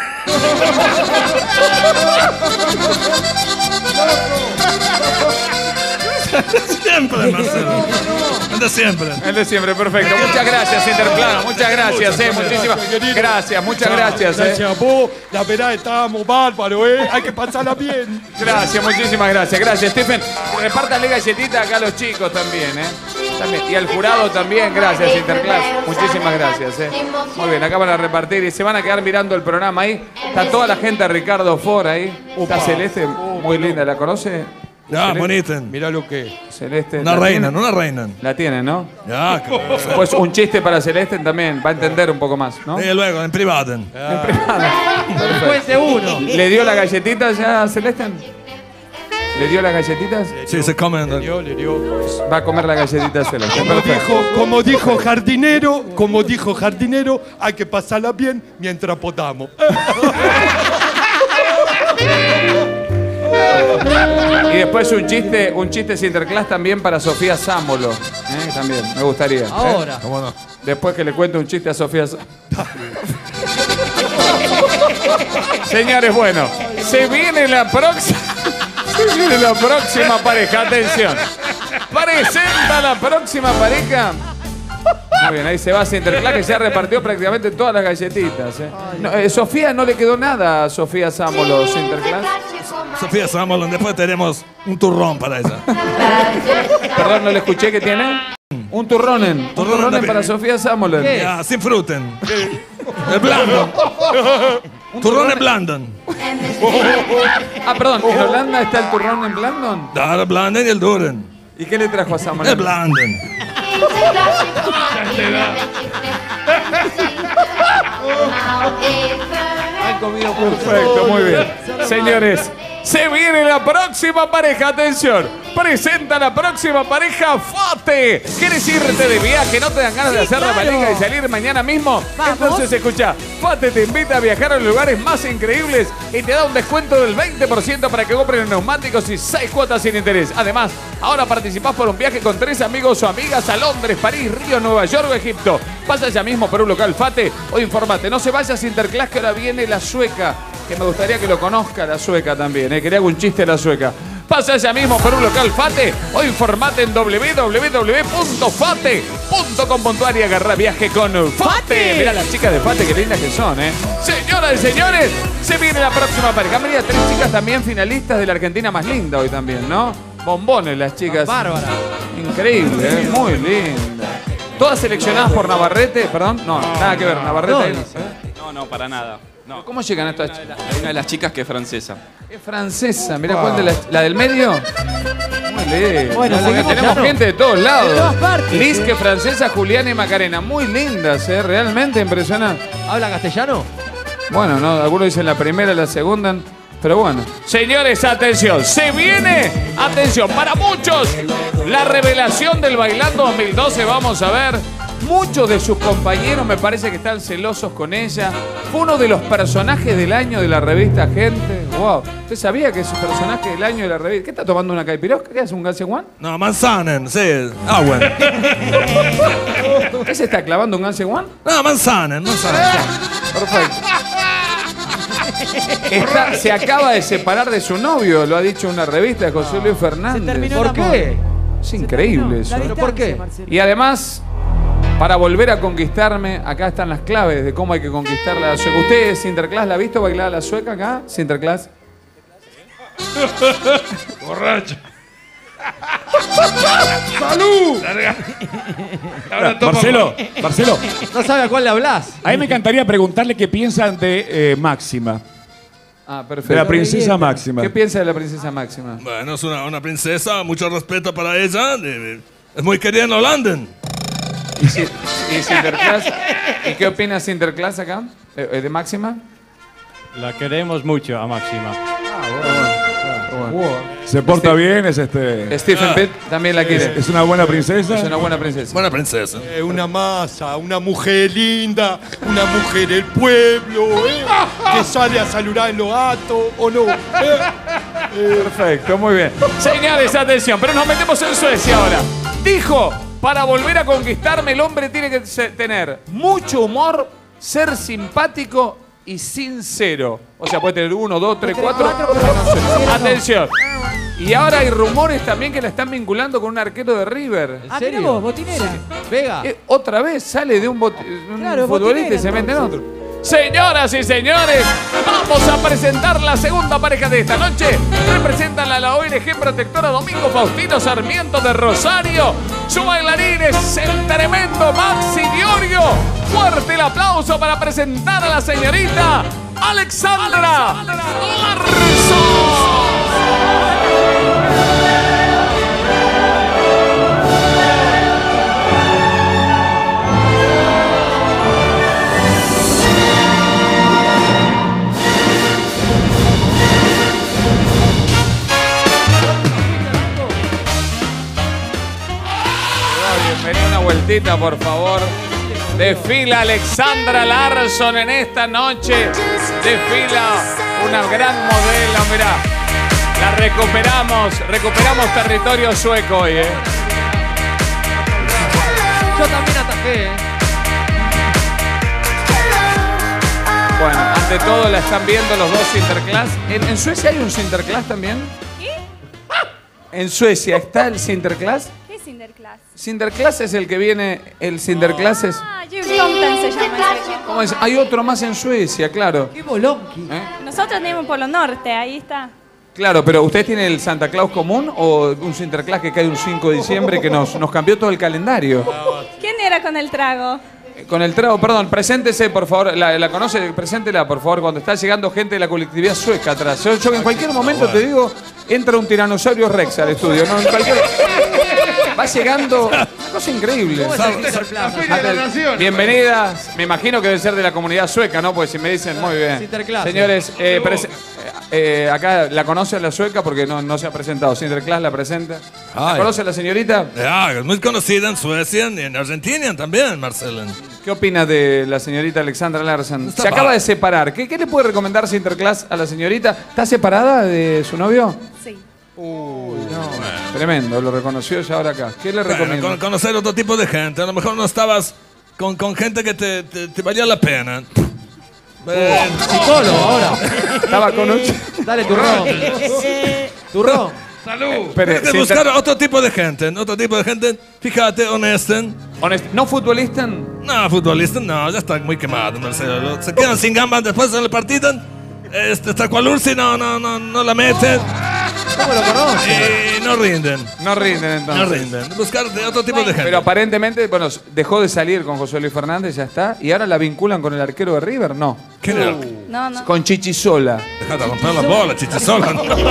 Siempre, Marcelo. El de siempre. El de siempre, perfecto. Muchas gracias, Interplano. Muchas gracias, muchísimas gracias, muchas gracias. Gracias a vos, la verdad estábamos bárbaros, hay que pasarla bien. Gracias, muchísimas gracias. Gracias, Stephen. Repártale galletitas acá a los chicos también, También. Y al jurado también, gracias, Interclass. Muchísimas gracias, Muy bien, acá van a repartir y se van a quedar mirando el programa ahí. Está toda la gente de Ricardo Ford ahí. Está Celeste, muy linda, ¿la conoce? Ya, bonita. Mirá lo que. Celeste. Una reina, no una reina. La tiene, ¿no? Ya, pues un chiste para Celeste también, va a entender un poco más, ¿no? Y luego, en privado. En privado. Después de uno. ¿Le dio la galletita ya a Celeste? ¿Le dio las galletitas? Sí, se comen. Le dio. Va a comer la galletita Celeste. Como dijo jardinero, hay que pasarla bien mientras podamos. Y después un chiste Sinterklaas también para Sofía Sámolo. También, me gustaría. Ahora. ¿Cómo no? Después que le cuente un chiste a Sofía Señores, bueno, se viene la próxima pareja. Atención. Presenta la próxima pareja. Muy bien, ahí se va Sinterklaas, que ya repartió prácticamente todas las galletitas. No, Sofía no le quedó nada a Sofía Sámolo, Sinterklaas. Sofía Sámolo, después tenemos un turrón para ella. Perdón, no le escuché, ¿qué tiene? Un turronen. Un turronen para Sofía Sámolo. Ya, sin fruten. El blando. Turrón Blandon. Perdón, ¿en Holanda está el turrón en Blandon? Da, el Blandon y el Duren. ¿Y qué le trajo a Sámolo? El Blandon. Han comido perfecto, muy bien. Señores, se viene la próxima pareja, atención. Presenta la próxima pareja, Fate. ¿Quieres irte de viaje? ¿No te dan ganas de hacer la valija y salir mañana mismo? Vamos. Entonces escucha, Fate te invita a viajar a los lugares más increíbles y te da un descuento del 20% para que compren neumáticos y 6 cuotas sin interés. Además, ahora participás por un viaje con 3 amigos o amigas a Londres, París, Río, Nueva York o Egipto. Pasa ya mismo por un local Fate o informate. No se vayas a Interclass, que ahora viene la sueca, que me gustaría que lo conozca la sueca también. Quería un chiste de la sueca. Pasa ya mismo por un local Fate o informate en www.fate.com.ar y agarra viaje con Fate. Mira las chicas de Fate, qué lindas que son, ¿eh? Señoras y señores, se viene la próxima pareja. Mira, 3 chicas también finalistas de la Argentina más linda hoy también, ¿no? Bombones las chicas. Bárbara. Increíble, ¿eh? Muy linda. Todas seleccionadas por Navarrete, perdón. No, nada que ver, Navarrete. No, para nada. No. ¿Cómo llegan estas chicas? Hay una de las chicas que es francesa. Es francesa, mirá cuál de la del medio. Muy linda. Bueno, Porque seguimos, tenemos Chano. gente de todos lados. De todas partes. Liz, que francesa, Juliana y Macarena. Muy lindas, realmente impresionante. ¿Habla castellano? Bueno, no, algunos dicen la primera, la segunda. Pero bueno. Señores, atención. Se viene, atención, para muchos, la revelación del Bailando 2012. Vamos a ver. Muchos de sus compañeros me parece que están celosos con ella. Fue uno de los personajes del año de la revista Gente. Wow. ¿Usted sabía que es su personaje del año de la revista? ¿Qué está tomando una caipirosca? ¿Qué hace un Gansen One? No, manzanen, sí, agua. ¿Qué se está clavando un Gansen One? No, manzanen. Perfecto. Se acaba de separar de su novio, lo ha dicho una revista de José Luis Fernández. ¿Por qué? Es increíble eso. ¿Pero por qué? Y además, para volver a conquistarme, acá están las claves de cómo hay que conquistarla a la sueca. ¿Usted, Sinterklaas, la ha visto bailar a la sueca acá? Sinterklaas. Borracho. ¡Salud! Marcelo, No sabe a cuál le hablas. a mí me encantaría preguntarle qué piensan de Máxima. Ah, perfecto. De la princesa Máxima. ¿Qué piensa de la princesa Máxima? Bueno, es una princesa, mucho respeto para ella. Es muy querida en Holanda. ¿Y Sinterklaas? ¿Y qué opina Sinterklaas acá? ¿De Máxima? La queremos mucho a Máxima. Se porta bien, es este. Stephen Pitt también la quiere. Es una buena princesa. Es una buena princesa. Buena princesa. Una masa, una mujer linda, una mujer del pueblo, que sale a saludar en los gatos, ¿o no? Perfecto, muy bien. Señores, atención, pero nos metemos en Suecia ahora. Dijo, para volver a conquistarme, el hombre tiene que tener mucho humor, ser simpático y sincero. O sea, puede tener 1, 2, 3, 4. Atención. Y ahora hay rumores también que la están vinculando con un arquero de River. ¿En serio? Vos, botinera. Vega. Otra vez sale de un Claro, futbolista y se mete en otro. Señoras y señores, vamos a presentar la segunda pareja de esta noche. Representan a la ONG Protectora Domingo Faustino Sarmiento de Rosario. Su bailarín es el tremendo Maxi Diorio. Fuerte el aplauso para presentar a la señorita Alexandra Larson. Bienvenida, una vueltita, por favor. Desfila Alexandra Larson en esta noche. Desfila una gran modelo, mirá. La recuperamos territorio sueco hoy, Yo también atajé, Bueno, ante todo la están viendo los dos Sinterklaas. ¿En Suecia hay un Sinterklaas también? ¿Qué? ¿En Suecia está el Sinterklaas? ¿Qué es Sinterklaas? Sinterklaas es el que viene, el Sinterklaas es... Ah, Jultomten se llama en Suecia. ¿Cómo es? Hay otro más en Suecia, claro. ¡Qué bolonqui! Nosotros tenemos Polo Norte, ahí está. Claro, pero ¿usted tiene el Santa Claus común o un Sinterklaas que cae un 5 de diciembre que nos cambió todo el calendario? ¿Quién era con el trago? Con el trago, perdón, preséntese, por favor. ¿La conoce? Preséntela, por favor, cuando está llegando gente de la colectividad sueca atrás. Yo en cualquier momento te digo, entra un tiranosaurio Rex al estudio, ¿no? En cualquier... va llegando. Una cosa increíble. Bienvenidas. Me imagino que debe ser de la comunidad sueca, ¿no? Porque si me dicen, muy bien. Sinterklaas. Señores, acá la conocen la sueca porque no se ha presentado. Sinterklaas la presenta. ¿La conoce la señorita? Es muy conocida en Suecia y en Argentina también, Marcelo. ¿Qué opina de la señorita Alexandra Larsen? Se acaba de separar. ¿Qué le puede recomendar Sinterklaas a la señorita? ¿Está separada de su novio? Sí. Uy, no. Tremendo, lo reconoció ya ahora acá. ¿Qué le recomienda? Conocer otro tipo de gente. A lo mejor no estabas con gente que te valía la pena. Psicólogo ahora. Estaba con un... Dale, turrón. Turrón. ¡Salud! Tienes que buscar otro tipo de gente. Otro tipo de gente, fíjate, honesta. ¿No futbolista? No, futbolista no. Ya está muy quemado, Marcelo. Se quedan sin gambas después en el partido. Está cual Ursi, no la meten. ¿Cómo lo conoces? Y no rinden. No rinden entonces. No rinden. Buscar de otro tipo de gente. Pero aparentemente, bueno, dejó de salir con José Luis Fernández, ya está. Y ahora la vinculan con el arquero de River, no. ¿Quién era? No. Con Chichisola. Deja de romper la bola, Chichisola.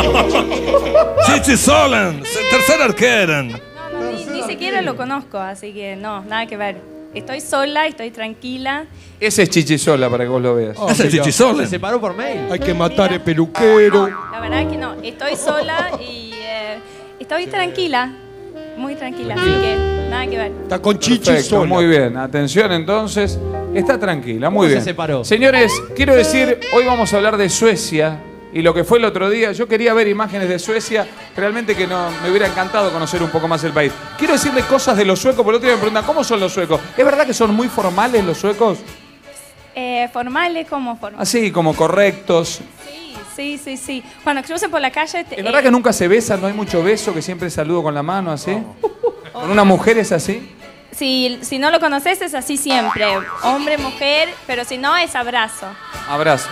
Chichisola, tercer arquero. Ni siquiera lo conozco, así que no, nada que ver. Estoy sola, estoy tranquila. Ese es Chichisola para que vos lo veas. Ese es Chichisola. Se separó por mail. Hay que matar el peluquero. La verdad que no, estoy sola y estoy tranquila, muy tranquila, así que nada que ver. Está con Chichi Perfecto, sola. muy bien. Atención entonces. Está tranquila, muy ¿Cómo bien. se separó? Señores, quiero decir, hoy vamos a hablar de Suecia y lo que fue el otro día. Yo quería ver imágenes de Suecia, realmente que no me hubiera encantado conocer un poco más el país. Quiero decirle cosas de los suecos, porque el otro día me preguntan, ¿cómo son los suecos? ¿Es verdad que son muy formales los suecos? Formales como formales. Así, como correctos. Sí. Cuando crucen por la calle... ¿Es verdad que nunca se besan, no hay mucho beso, que siempre saludo con la mano así? ¿Con una mujer es así? Si no lo conoces es así siempre. Hombre, mujer, pero si no es abrazo. Abrazo.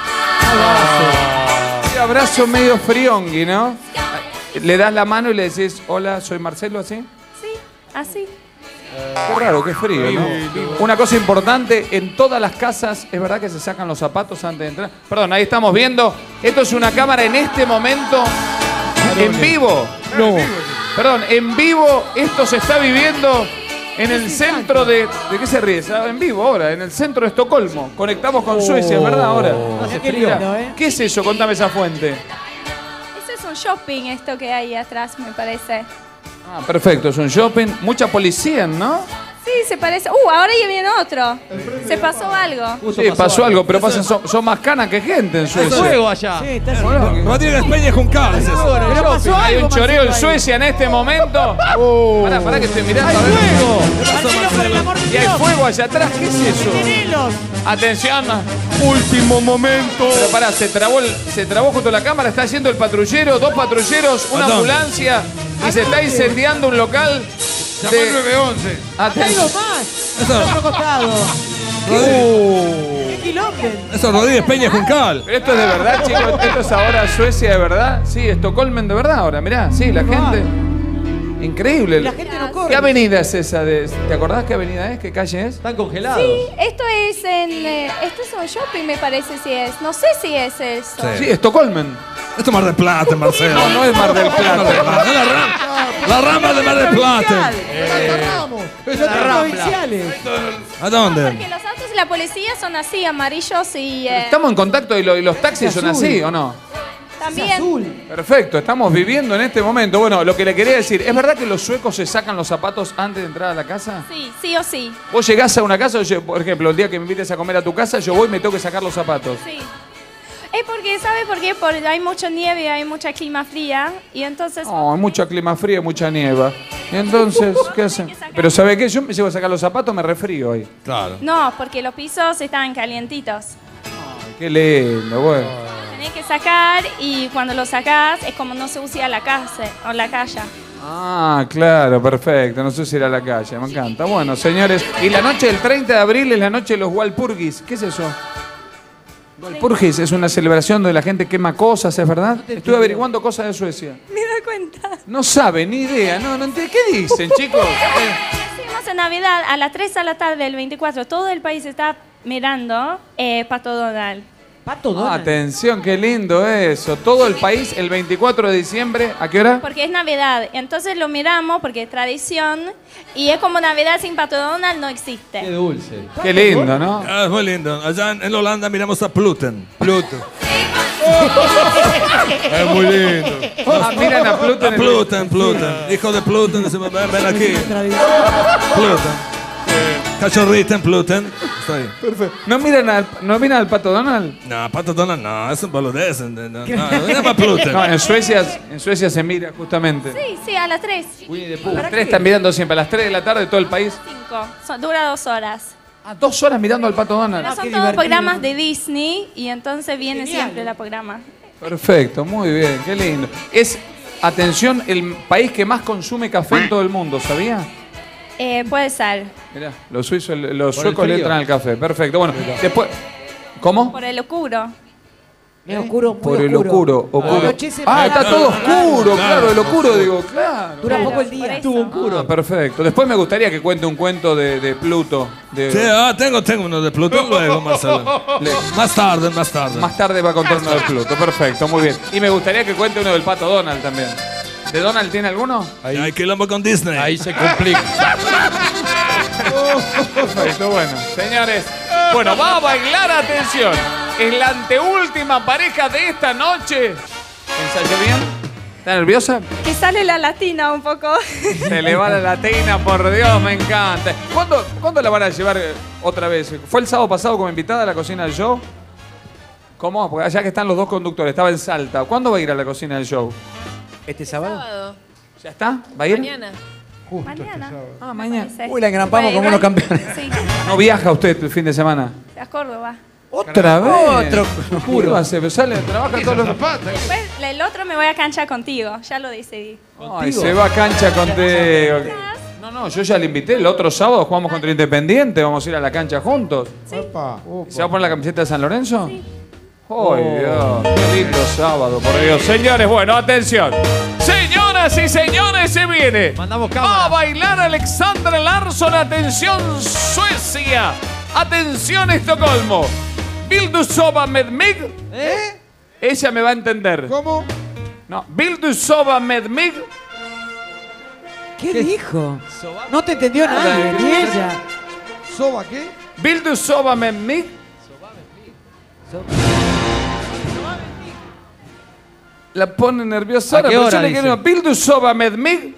Sí, abrazo medio friongui, ¿no? Le das la mano y le decís, hola, soy Marcelo, ¿así? Sí, así. Qué raro, qué frío, ¿no? Una cosa importante, en todas las casas, es verdad que se sacan los zapatos antes de entrar. Perdón, ahí estamos viendo. Esto es una cámara en este momento, en vivo. No. Perdón, en vivo, esto se está viviendo en el centro de... ¿De qué se ríe? En vivo ahora, en el centro de Estocolmo. Conectamos con Suecia, ¿verdad? Ahora. Hace frío. ¿Qué es eso? Contame esa fuente. Eso es un shopping, esto que hay atrás, me parece. Ah, perfecto, es un shopping. Mucha policía, ¿no? Sí, se parece. Ahora ya viene otro. Se pasó algo. Sí, pasó algo, pero pasa, son más canas que gente en Suecia. Hay fuego allá. Sí, está haciendo. Rodríguez Peña Juncal. Pero pasó Hay algo, un choreo en Marcelo, ahí. Suecia en este momento. Pará que estoy mirando. ¡Hay a ver. fuego! Marcelo, por el amor de Y hay Dios. fuego allá atrás, ¿qué es eso? Tenelos. Atención. Último momento. Pero pará, se trabó junto a la cámara, está yendo el patrullero, 2 patrulleros, una ambulancia y se está incendiando un local. Llamá al 911. Hay algo más. Está por otro costado. ¿Qué kilómetro? Eso es Rodríguez Peña Juncal. Pero esto es de verdad, chicos, esto es ahora Suecia de verdad. Sí, Estocolmo de verdad ahora, mirá, sí, la gente. Increíble. La gente no corre. ¿Qué avenida es esa? ¿Te acordás qué avenida es? ¿Qué calle es? Están congelados. Sí, esto es esto es un shopping, me parece si es. No sé si es eso. Sí, Estocolmo. Esto es Mar del Plata, Marcelo. No, no es Mar del Plata. La rama de Mar del Plata. Pero son provinciales. ¿A dónde? Porque los autos y la policía son así, amarillos y Estamos en contacto y los taxis son así, ¿o no? también. Perfecto, estamos viviendo en este momento. Bueno, lo que le quería decir, ¿es verdad que los suecos se sacan los zapatos antes de entrar a la casa? Sí, sí o sí. Vos llegás a una casa, por ejemplo, el día que me invites a comer a tu casa, yo voy y me tengo que sacar los zapatos. Sí. Es porque, ¿sabe por qué? Porque hay mucha nieve, hay mucha clima fría y entonces... No, hay mucha clima fría, mucha nieva. Y entonces, ¿qué hacen? Pero ¿sabe qué? Yo me llevo a sacar los zapatos, me refrío ahí. Claro. No, porque los pisos están calientitos. Qué lindo, bueno. Tenés que sacar y cuando lo sacás es como no se usa la casa o la calle. Ah, claro, perfecto. No sé si ir a la calle, me encanta. Bueno, señores, y la noche del 30 de abril es la noche de los Walpurgis. ¿Qué es eso? Walpurgis es una celebración donde la gente quema cosas, ¿es verdad? Estuve averiguando cosas de Suecia. Me da cuenta. No sabe, ni idea. No entiendo. ¿Qué dicen, chicos? Hacemos en Navidad a las 3 de la tarde del 24. Todo el país está mirando Pato Donald. Pato Donald. Atención, qué lindo eso. Todo el país el 24 de diciembre. ¿A qué hora? Porque es Navidad. Entonces lo miramos porque es tradición. Y es como Navidad sin Pato Donald no existe. Qué dulce. Qué lindo, ¿no? Ah, es muy lindo. Allá en Holanda miramos a Pluton. Pluto. Es muy lindo. Ah, miran a Pluton. Pluton. Hijo de Pluton, decimos, ven aquí. Pluton. Cachorrita en Pluton. Está ahí. Perfecto. ¿No miran al Pato Donald? No, Pato Donald no, es un boludez. No llama Pluton. No, en Suecia se mira justamente. Sí, a las 3. Las 3 están mirando siempre, a las 3 de la tarde todo el país. 5. Dura 2 horas. 2 horas mirando al Pato Donald. Pero son todos programas de Disney y entonces viene siempre la programa. Perfecto, muy bien, qué lindo. Es, atención, el país que más consume café en todo el mundo, ¿sabía? Puede ser. Mirá, los suecos le entran al café. Perfecto, bueno, después... ¿Cómo? Por el oscuro. Es oscuro, muy Por el oscuro. Está todo oscuro, claro, el oscuro, digo, claro. Dura poco el día. Estuvo oscuro. Perfecto. Después me gustaría que cuente un cuento de Pluto. Sí, tengo uno de Pluto luego, Marcelo. Más tarde. Más tarde va a contar uno de Pluto, perfecto, muy bien. Y me gustaría que cuente uno del Pato Donald también. ¿De Donald tiene alguno? Ahí hay quilombo con Disney. Ahí se complica. Perfecto, bueno. Señores, bueno, va a bailar, atención. Es la anteúltima pareja de esta noche. ¿Ensayó bien? ¿Está nerviosa? Que sale la latina un poco. Se le va la latina, por Dios, me encanta. ¿Cuándo la van a llevar otra vez? ¿Fue el sábado pasado como invitada a la cocina del show? ¿Cómo? Porque allá que están los dos conductores, estaba en Salta. ¿Cuándo va a ir a la cocina del show? ¿Este sábado? ¿Ya está? ¿Va a ir? Mañana. Mañana. Ah, mañana. Uy, la engrampamos como unos campeones. Sí. ¿No viaja usted el fin de semana? A Córdoba. ¿Otra vez? Otro. Juro. Sale, trabaja todos los... Después el otro me voy a cancha contigo. Ya lo decidí. Ay, se va a cancha contigo. No, yo ya le invité. El otro sábado jugamos contra Independiente. Vamos a ir a la cancha juntos. Sí. ¿Se va a poner la camiseta de San Lorenzo? Sí. ¡Ay, Dios! ¡Qué lindo sábado, por Dios! Señores, bueno, atención. Señoras y señores, se viene. Mandamos cámara. Va a bailar Alexandra Larsson. Atención, Suecia. Atención, Estocolmo. Vill du sova med mig? Ella me va a entender. ¿Cómo? No, Vill du sova med mig? ¿Qué dijo? No te entendió nadie, ni ella. ¿Soba qué? Vill du sova med mig? La pone nerviosa. ¿A qué hora dice? Vill du sova med mig?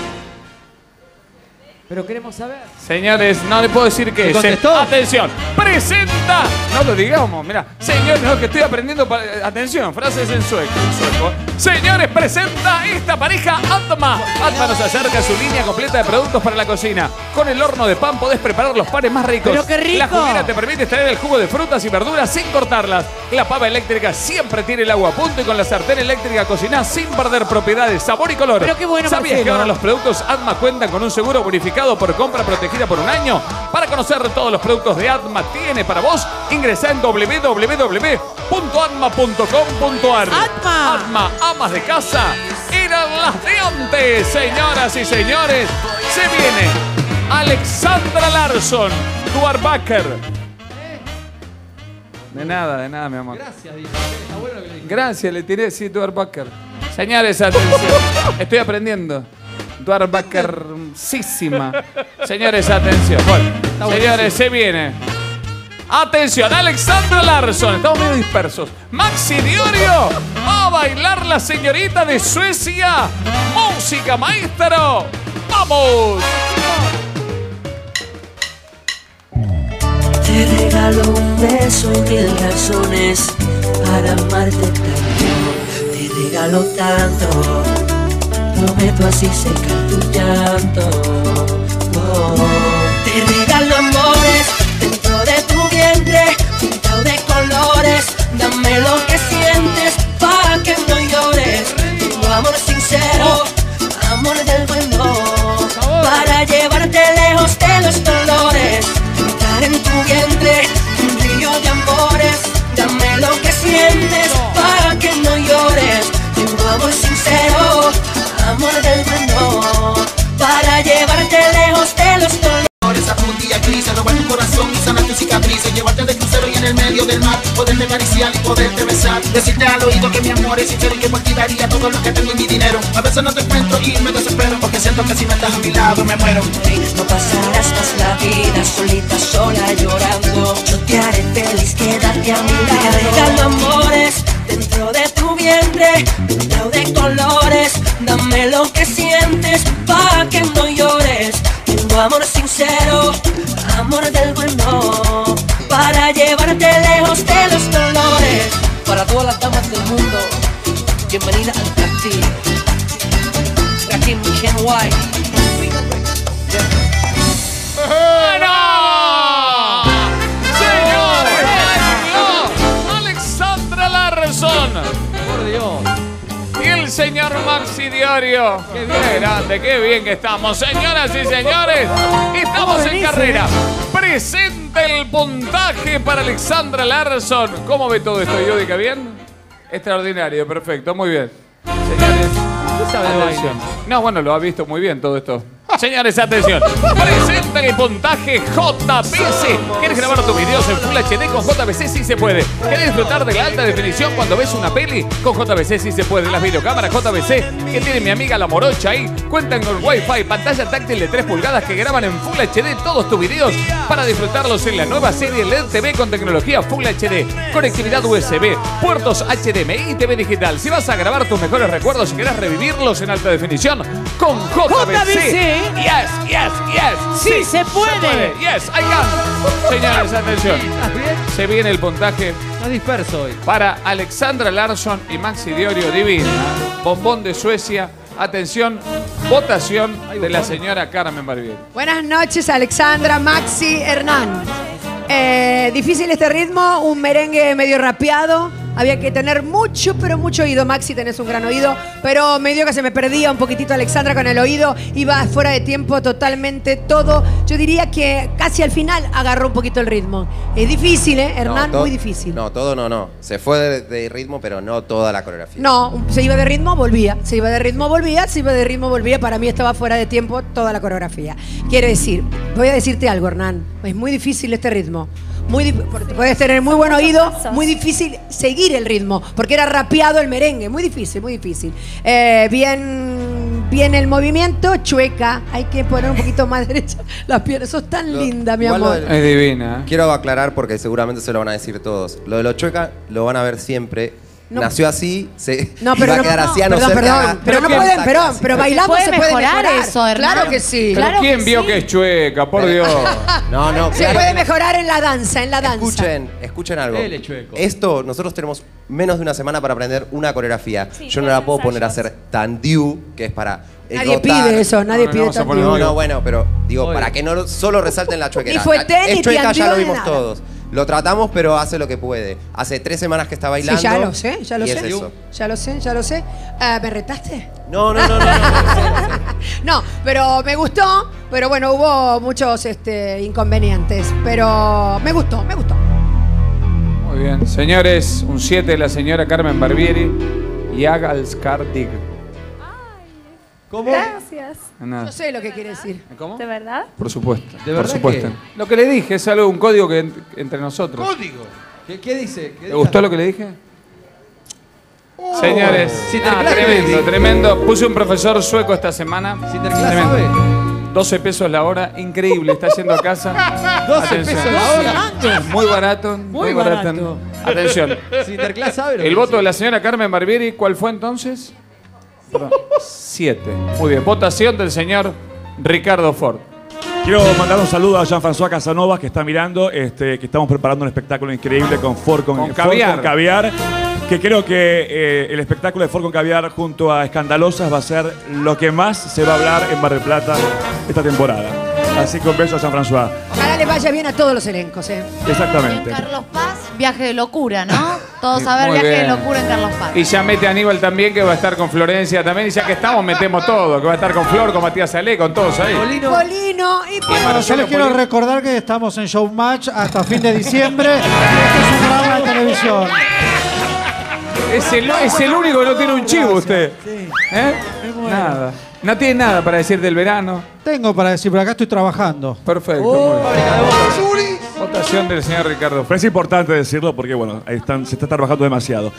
Pero queremos saber. Señores, no le puedo decir que atención, presenta. No lo digamos, mira. Señores, no, que estoy aprendiendo. Atención, frases en sueco. Señores, presenta esta pareja Atma. Atma nos acerca a su línea completa de productos para la cocina. Con el horno de pan podés preparar los panes más ricos. ¡Pero qué rico! La juguera te permite extraer el jugo de frutas y verduras sin cortarlas. La pava eléctrica siempre tiene el agua a punto y con la sartén eléctrica cocinás sin perder propiedades, sabor y color. Pero qué bueno, ¿Sabías Marcelo? que ahora los productos Atma cuentan con un seguro bonificado por compra protegida por un año? Para conocer todos los productos de Atma tiene para vos, ingresá en www.atma.com.ar. Atma, amas de casa, eran las de antes. Señoras y señores, se viene Alexandra Larsson, Duarbacker. De nada, mi amor. Gracias, dice. Está bueno lo que le dije. Gracias, le tiré, sí, Duarbacker. Señores, atención. Estoy aprendiendo. Duarbackersísima. Señores, atención. Bueno, señores, se viene. Atención, Alexandra Larsson. Estamos medio dispersos. Maxi Diorio. Va a bailar la señorita de Suecia. Música, maestro. ¡Vamos! Te regalo un beso y 1000 razones para amarte tanto. Te regalo tanto. Prometo así secar tu llanto. Te regalo amores dentro de tu vientre, pintado de colores. Dame lo que sientes para que no llores. Tu amor sincero, amor del bueno, para llevarte lejos de los dolores. Entrar en tu vientre, un río de amores. Dame lo que sientes para que no llores. Tu amor sincero, amor del bueno, para llevarte lejos de los dolores. Esa frutilla gris, robar tu corazón y sanar tu cicatriz. Llevarte de crucero y en el medio del mar poderme acariciar y Decirte al oído que mi amor es sincero y que por ti daría todo lo que tengo y mi dinero. A veces no te encuentro y me desespero porque siento que si no estás a mi lado me muero. No pasarás más la vida solita, sola, llorando. Yo te haré feliz, quédate a mi lado. Te regalo amores dentro de tu vientre, pintado de colores. Dame lo que sientes pa' que no llores. Tengo amor sincero, amor del bueno, para llevarte lejos de los dolores. Para todas las damas del mundo, bienvenida al castillo. Rakim Kenway. ¡Bueno! ¡Señores! ¡Bailó Alexandra Larson! Por Dios. Y el señor Maxi Diorio. ¡Qué grande, qué bien que estamos! Señoras y señores, estamos en carrera. Presenta el puntaje para Alexandra Larson. ¿Cómo ve todo esto, Yudica? ¿Bien? Extraordinario, perfecto, muy bien. Señores, atención. No, bueno, lo ha visto muy bien todo esto. Señores, atención. Presenta el puntaje JVC. ¿Quieres grabar tus videos en Full HD con JVC? Sí se puede. ¿Quieres disfrutar de la alta definición cuando ves una peli? Con JVC sí se puede. Las videocámaras JVC que tiene mi amiga la morocha ahí cuentan con Wi-Fi, pantalla táctil de 3 pulgadas que graban en Full HD todos tus videos para disfrutarlos en la nueva serie LED TV con tecnología Full HD, conectividad USB, puertos HDMI y TV digital. Si vas a grabar tus mejores recuerdos y querés revivirlos en alta definición con JVC. Yes, yes, yes. Sí, se puede. Yes, I can. Señores, atención. Se viene el puntaje. Está disperso hoy. Para Alexandra Larson y Maxi Diorio Divina. Bombón de Suecia. Atención, votación de la señora Carmen Barbieri. Buenas noches, Alexandra, Maxi, Hernán. Difícil este ritmo, un merengue medio rapeado. Había que tener mucho, pero mucho oído. Maxi, tenés un gran oído, pero medio que se me perdía un poquitito Alexandra con el oído. Iba fuera de tiempo totalmente todo. Yo diría que casi al final agarró un poquito el ritmo. Es difícil, Hernán, muy difícil. No, todo no. Se fue de ritmo, pero no toda la coreografía. No, se iba de ritmo, volvía. Se iba de ritmo, volvía. Se iba de ritmo, volvía. Para mí estaba fuera de tiempo toda la coreografía. Quiero decir, voy a decirte algo, Hernán. Es muy difícil este ritmo. Puedes tener muy buen oído, muy difícil seguir el ritmo, porque era rapeado el merengue, muy difícil, muy difícil. Bien el movimiento, chueca, hay que poner un poquito más derecha las piernas. Sos tan linda, mi amor. Es divina. Quiero aclarar porque seguramente se lo van a decir todos. Lo de lo chueca lo van a ver siempre. No. Nació así, no, pero va a quedar así a no ser pero no pueden, pero bailando se puede mejorar eso, Hernán. Claro que sí. Pero Claro ¿quién vio que es chueca? Por Dios. No, se puede mejorar en la danza, Escuchen algo. Esto, nosotros tenemos menos de una semana para aprender una coreografía. Sí, yo no la puedo poner a hacer tan due, que es para nadie pide eso, nadie pide tan due. No, bueno, pero digo, para que no solo resalten la chuequera. Ni fue ten, ni chueca, ya lo ni vimos nada. todos. Lo tratamos, pero hace lo que puede. Hace 3 semanas que está bailando. Sí, ya lo sé. Ya lo sé. ¿Me retaste? No. No, pero me gustó. Pero bueno, hubo muchos inconvenientes. Pero me gustó. Muy bien. Señores, un 7 de la señora Carmen Barbieri y Agalskartig. ¿Cómo? Gracias. No sé lo que quiere decir. ¿Cómo? ¿De verdad? Por supuesto. ¿De verdad por supuesto. qué? Lo que le dije es algo, un código que entre nosotros. ¿Código? ¿Qué dice? ¿Te gustó lo que le dije? Señores, Sinterklaas, tremendo. Puse un profesor sueco esta semana. Sinterklaas, ¿sabe? 12 pesos la hora, increíble, está yendo a casa. 12 pesos la hora. Muy barato, muy barato. Atención. Sinterklaas sabe lo El que voto dice. de la señora Carmen Barbieri, ¿cuál fue entonces? 7. Muy bien. Votación del señor Ricardo Ford. Quiero mandar un saludo a Jean-François Casanova que está mirando, que estamos preparando un espectáculo increíble con Ford con caviar. Que creo que el espectáculo de Ford con caviar junto a Escandalosas va a ser lo que más se va a hablar en Mar del Plata esta temporada. Así que un beso a Jean-François. Ojalá le vaya bien a todos los elencos, Exactamente. Carlos Paz, viaje de locura, ¿no? Todos a ver Muy viaje de bien. locura en Carlos Paz. Y ya mete a Aníbal también, que va a estar con Florencia también. Y ya que estamos, metemos todo. Que va a estar con Flor, con Matías Salé, con todos ahí. Polino y Bueno, yo les quiero recordar que estamos en Showmatch hasta fin de diciembre. Este es un programa de televisión. Es el único que no tiene un chivo usted. ¿Eh? Nada. No tiene nada para decir del verano. Tengo para decir, pero acá estoy trabajando. Perfecto. Muy bien. Votación del señor Ricardo. Pero es importante decirlo porque, bueno, ahí se está trabajando demasiado.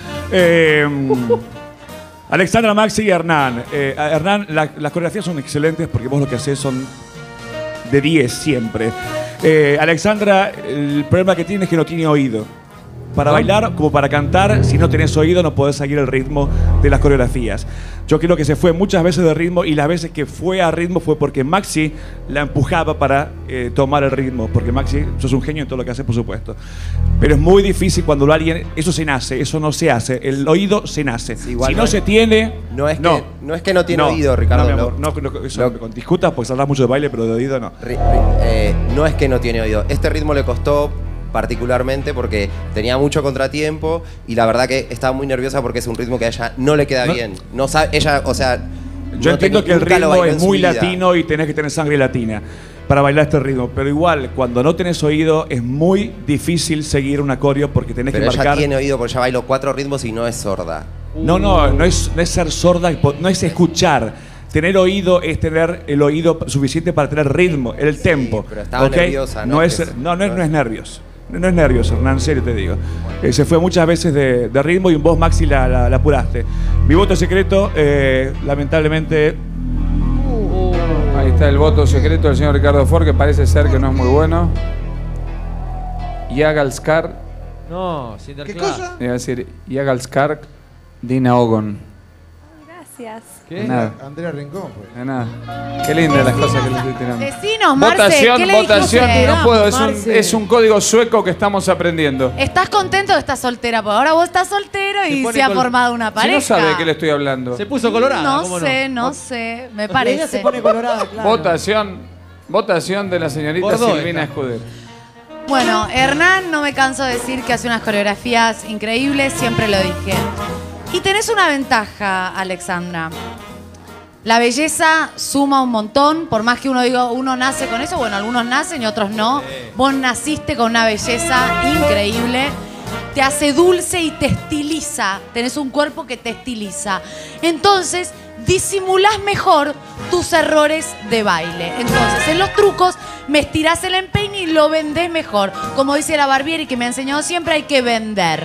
Alexandra, Maxi y Hernán. Hernán, las coreografías son excelentes porque vos lo que haces son de 10 siempre. Alexandra, el problema que tiene es que no tiene oído. Para bailar como para cantar, si no tenés oído no podés seguir el ritmo de las coreografías. Yo creo que se fue muchas veces de ritmo y las veces que fue a ritmo fue porque Maxi la empujaba para tomar el ritmo. Porque Maxi, sos un genio en todo lo que haces, por supuesto. Pero es muy difícil cuando alguien... Eso se nace, eso no se hace. El oído se nace. Sí, si no se tiene... No es que no tiene oído, Ricardo. No, mi amor, no discutas porque saldrás mucho de baile, pero de oído no. No es que no tiene oído. Este ritmo le costó particularmente porque tenía mucho contratiempo y la verdad que estaba muy nerviosa porque es un ritmo que a ella no le queda bien. No sabe, ella, o sea... Yo entiendo que el ritmo es muy latino y tenés que tener sangre latina para bailar este ritmo, pero igual, cuando no tenés oído es muy difícil seguir un coreo porque tenés que marcar... Pero ella tiene oído porque ella bailó 4 ritmos y no es sorda. No es ser sorda, no es escuchar. Tener oído es tener el oído suficiente para tener ritmo, el tempo. Pero estaba nerviosa, ¿no? No es nervioso. No es nervioso, Hernán, en serio te digo. Se fue muchas veces de ritmo y vos, Maxi, la apuraste. Mi voto secreto, lamentablemente... Ahí está el voto secreto del señor Ricardo Ford, que parece ser que no es muy bueno. Yagalskar. No, ¿Qué cosa? Iba a decir Yagalskar, Dina Ogon. Gracias. ¿Qué? Nada. Andrea Rincón, pues. De nada. Qué lindas las cosas que le estoy tirando. Decinos, Marce, ¿qué le votación, dijiste? no puedo, Marce. es un código sueco que estamos aprendiendo. ¿Estás contento de estar soltera? Porque ahora vos estás soltero y se ha formado una pareja. Si no sabe de qué le estoy hablando. Se puso colorada. No sé, me parece. Ella se pone colorada, claro. Votación de la señorita Silvina Escudero. Bueno, Hernán, no me canso de decir que hace unas coreografías increíbles, siempre lo dije. Y tenés una ventaja, Alexandra. La belleza suma un montón, por más que uno diga, uno nace con eso, bueno, algunos nacen y otros no. Vos naciste con una belleza increíble, te hace dulce y te estiliza. Tenés un cuerpo que te estiliza. Entonces, disimulás mejor tus errores de baile. Entonces, en los trucos, me estirás el empeine y lo vendés mejor. Como dice la Barbieri, que me ha enseñado siempre, hay que vender.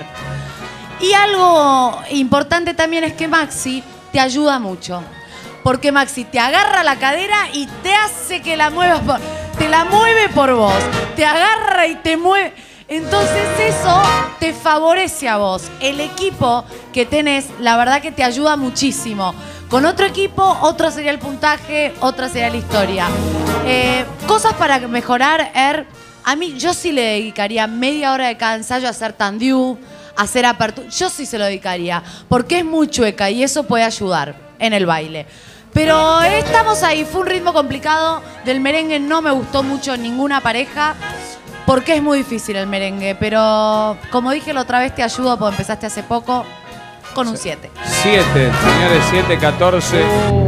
Y algo importante también es que Maxi te ayuda mucho. Porque Maxi te agarra la cadera y te hace que la muevas te la mueve por vos. Te agarra y te mueve. Entonces eso te favorece a vos. El equipo que tenés, la verdad que te ayuda muchísimo. Con otro equipo, otro sería el puntaje, otra sería la historia. Cosas para mejorar, a mí yo sí le dedicaría media hora de cada ensayo a hacer tendiu, a hacer apertura. Yo sí se lo dedicaría, porque es muy chueca y eso puede ayudar en el baile. Pero estamos ahí, fue un ritmo complicado. Del merengue no me gustó mucho ninguna pareja, porque es muy difícil el merengue. Pero como dije la otra vez, te ayudo porque empezaste hace poco con un 7. 7, señores, 7-14.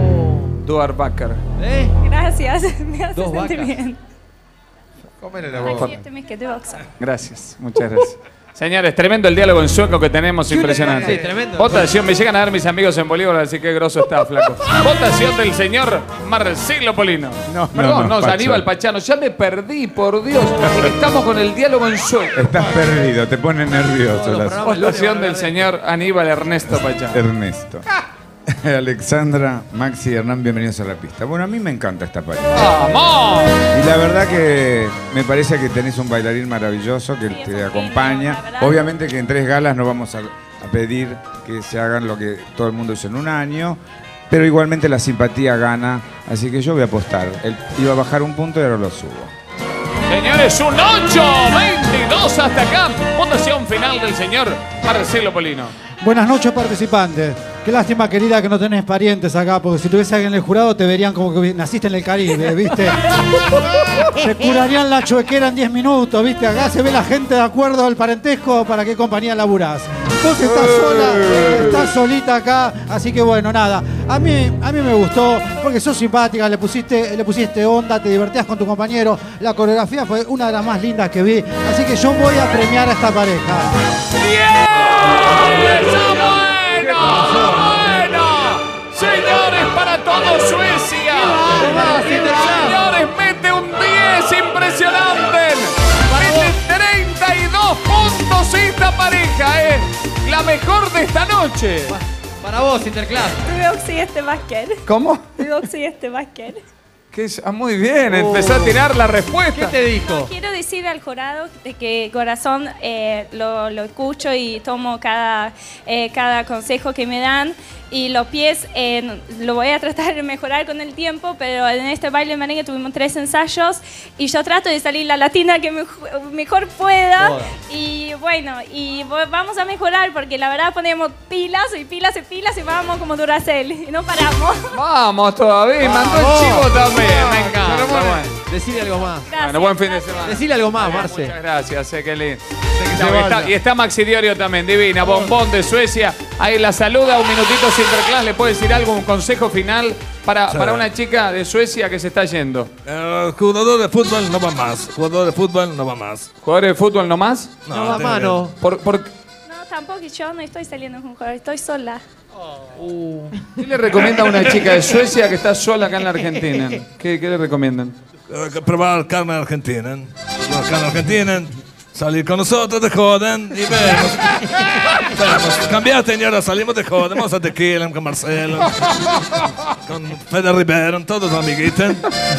Duar Bakker. Gracias, me hace Dos sentir vacas. bien. Cómele la boca. Aquí este mis que te boxa. Gracias, muchas gracias. Señores, tremendo el diálogo en sueco que tenemos, impresionante. Sí, tremendo. Votación, me llegan a dar mis amigos en Bolívar, así que grosso está, flaco. Votación del señor Marcelo Polino. Perdón, Pacho. Aníbal Pachano, ya me perdí, por Dios. Estamos con el diálogo en sueco. Estás perdido, te pone nervioso. Votación del señor Aníbal Ernesto Pachano. Ernesto. Alexandra, Maxi y Hernán, bienvenidos a la pista. Bueno, a mí me encanta esta pareja. ¡Vamos! Y la verdad que me parece que tenés un bailarín maravilloso que te acompaña. Obviamente que en 3 galas no vamos a pedir que se hagan lo que todo el mundo hizo en un año, pero igualmente la simpatía gana, así que yo voy a apostar. Él iba a bajar un punto y ahora lo subo. Señores, un 8-22 hasta acá. Votación final del señor Marcelo Polino. Buenas noches, participantes. Qué lástima, querida, que no tenés parientes acá, porque si tuviese alguien en el jurado te verían como que naciste en el Caribe, ¿viste? Te curarían la chuequera en 10 minutos, ¿viste? Acá se ve la gente de acuerdo al parentesco para qué compañía laburás. Vos estás sola, estás solita acá, así que bueno, nada. A mí me gustó, porque sos simpática, le pusiste onda, te divertías con tu compañero. La coreografía fue una de las más lindas que vi, así que yo voy a premiar a esta pareja. ¡Bueno! Señores, para todo Suecia. Señores, mete un 10 impresionante. Mete noche. Para vos, Interclass. Tuve este básquet. ¿Cómo? Tuve este básquet. ¿Qué es? Ah, muy bien, empezó a tirar la respuesta. ¿Qué te dijo? Quiero decir al jurado de que corazón lo escucho y tomo cada consejo que me dan. Y los pies lo voy a tratar de mejorar con el tiempo, pero en este baile merengue tuvimos 3 ensayos y yo trato de salir la latina que mejor pueda. Y bueno, vamos a mejorar porque la verdad ponemos pilas y pilas y pilas y vamos como Duracell y no paramos. Vamos todavía, mandó el chivo también, me encanta. Bueno. Decile algo más. Gracias. Bueno, buen fin de semana. Decile algo más, Marce. Muchas gracias, qué lindo. Y está Maxi Diorio también, divina, bombón de Suecia. Ahí la saluda, un minutito Sinterklaas, ¿le puede decir algo, un consejo final para una chica de Suecia que se está yendo? Jugador de fútbol no va más. Jugador de fútbol no va más. ¿Jugadores de fútbol no más? No va mano. No, tampoco, yo no estoy saliendo con un jugador, estoy sola. ¿Qué le recomienda a una chica de Suecia que está sola acá en la Argentina? ¿Qué le recomiendan? Probar carne argentina. Probar carne argentina. Salir con nosotros de joden y vemos. Cambiate, señora, salimos de joden. Vamos a Tequila con Marcelo, con Fede Rivero, todos amiguitos.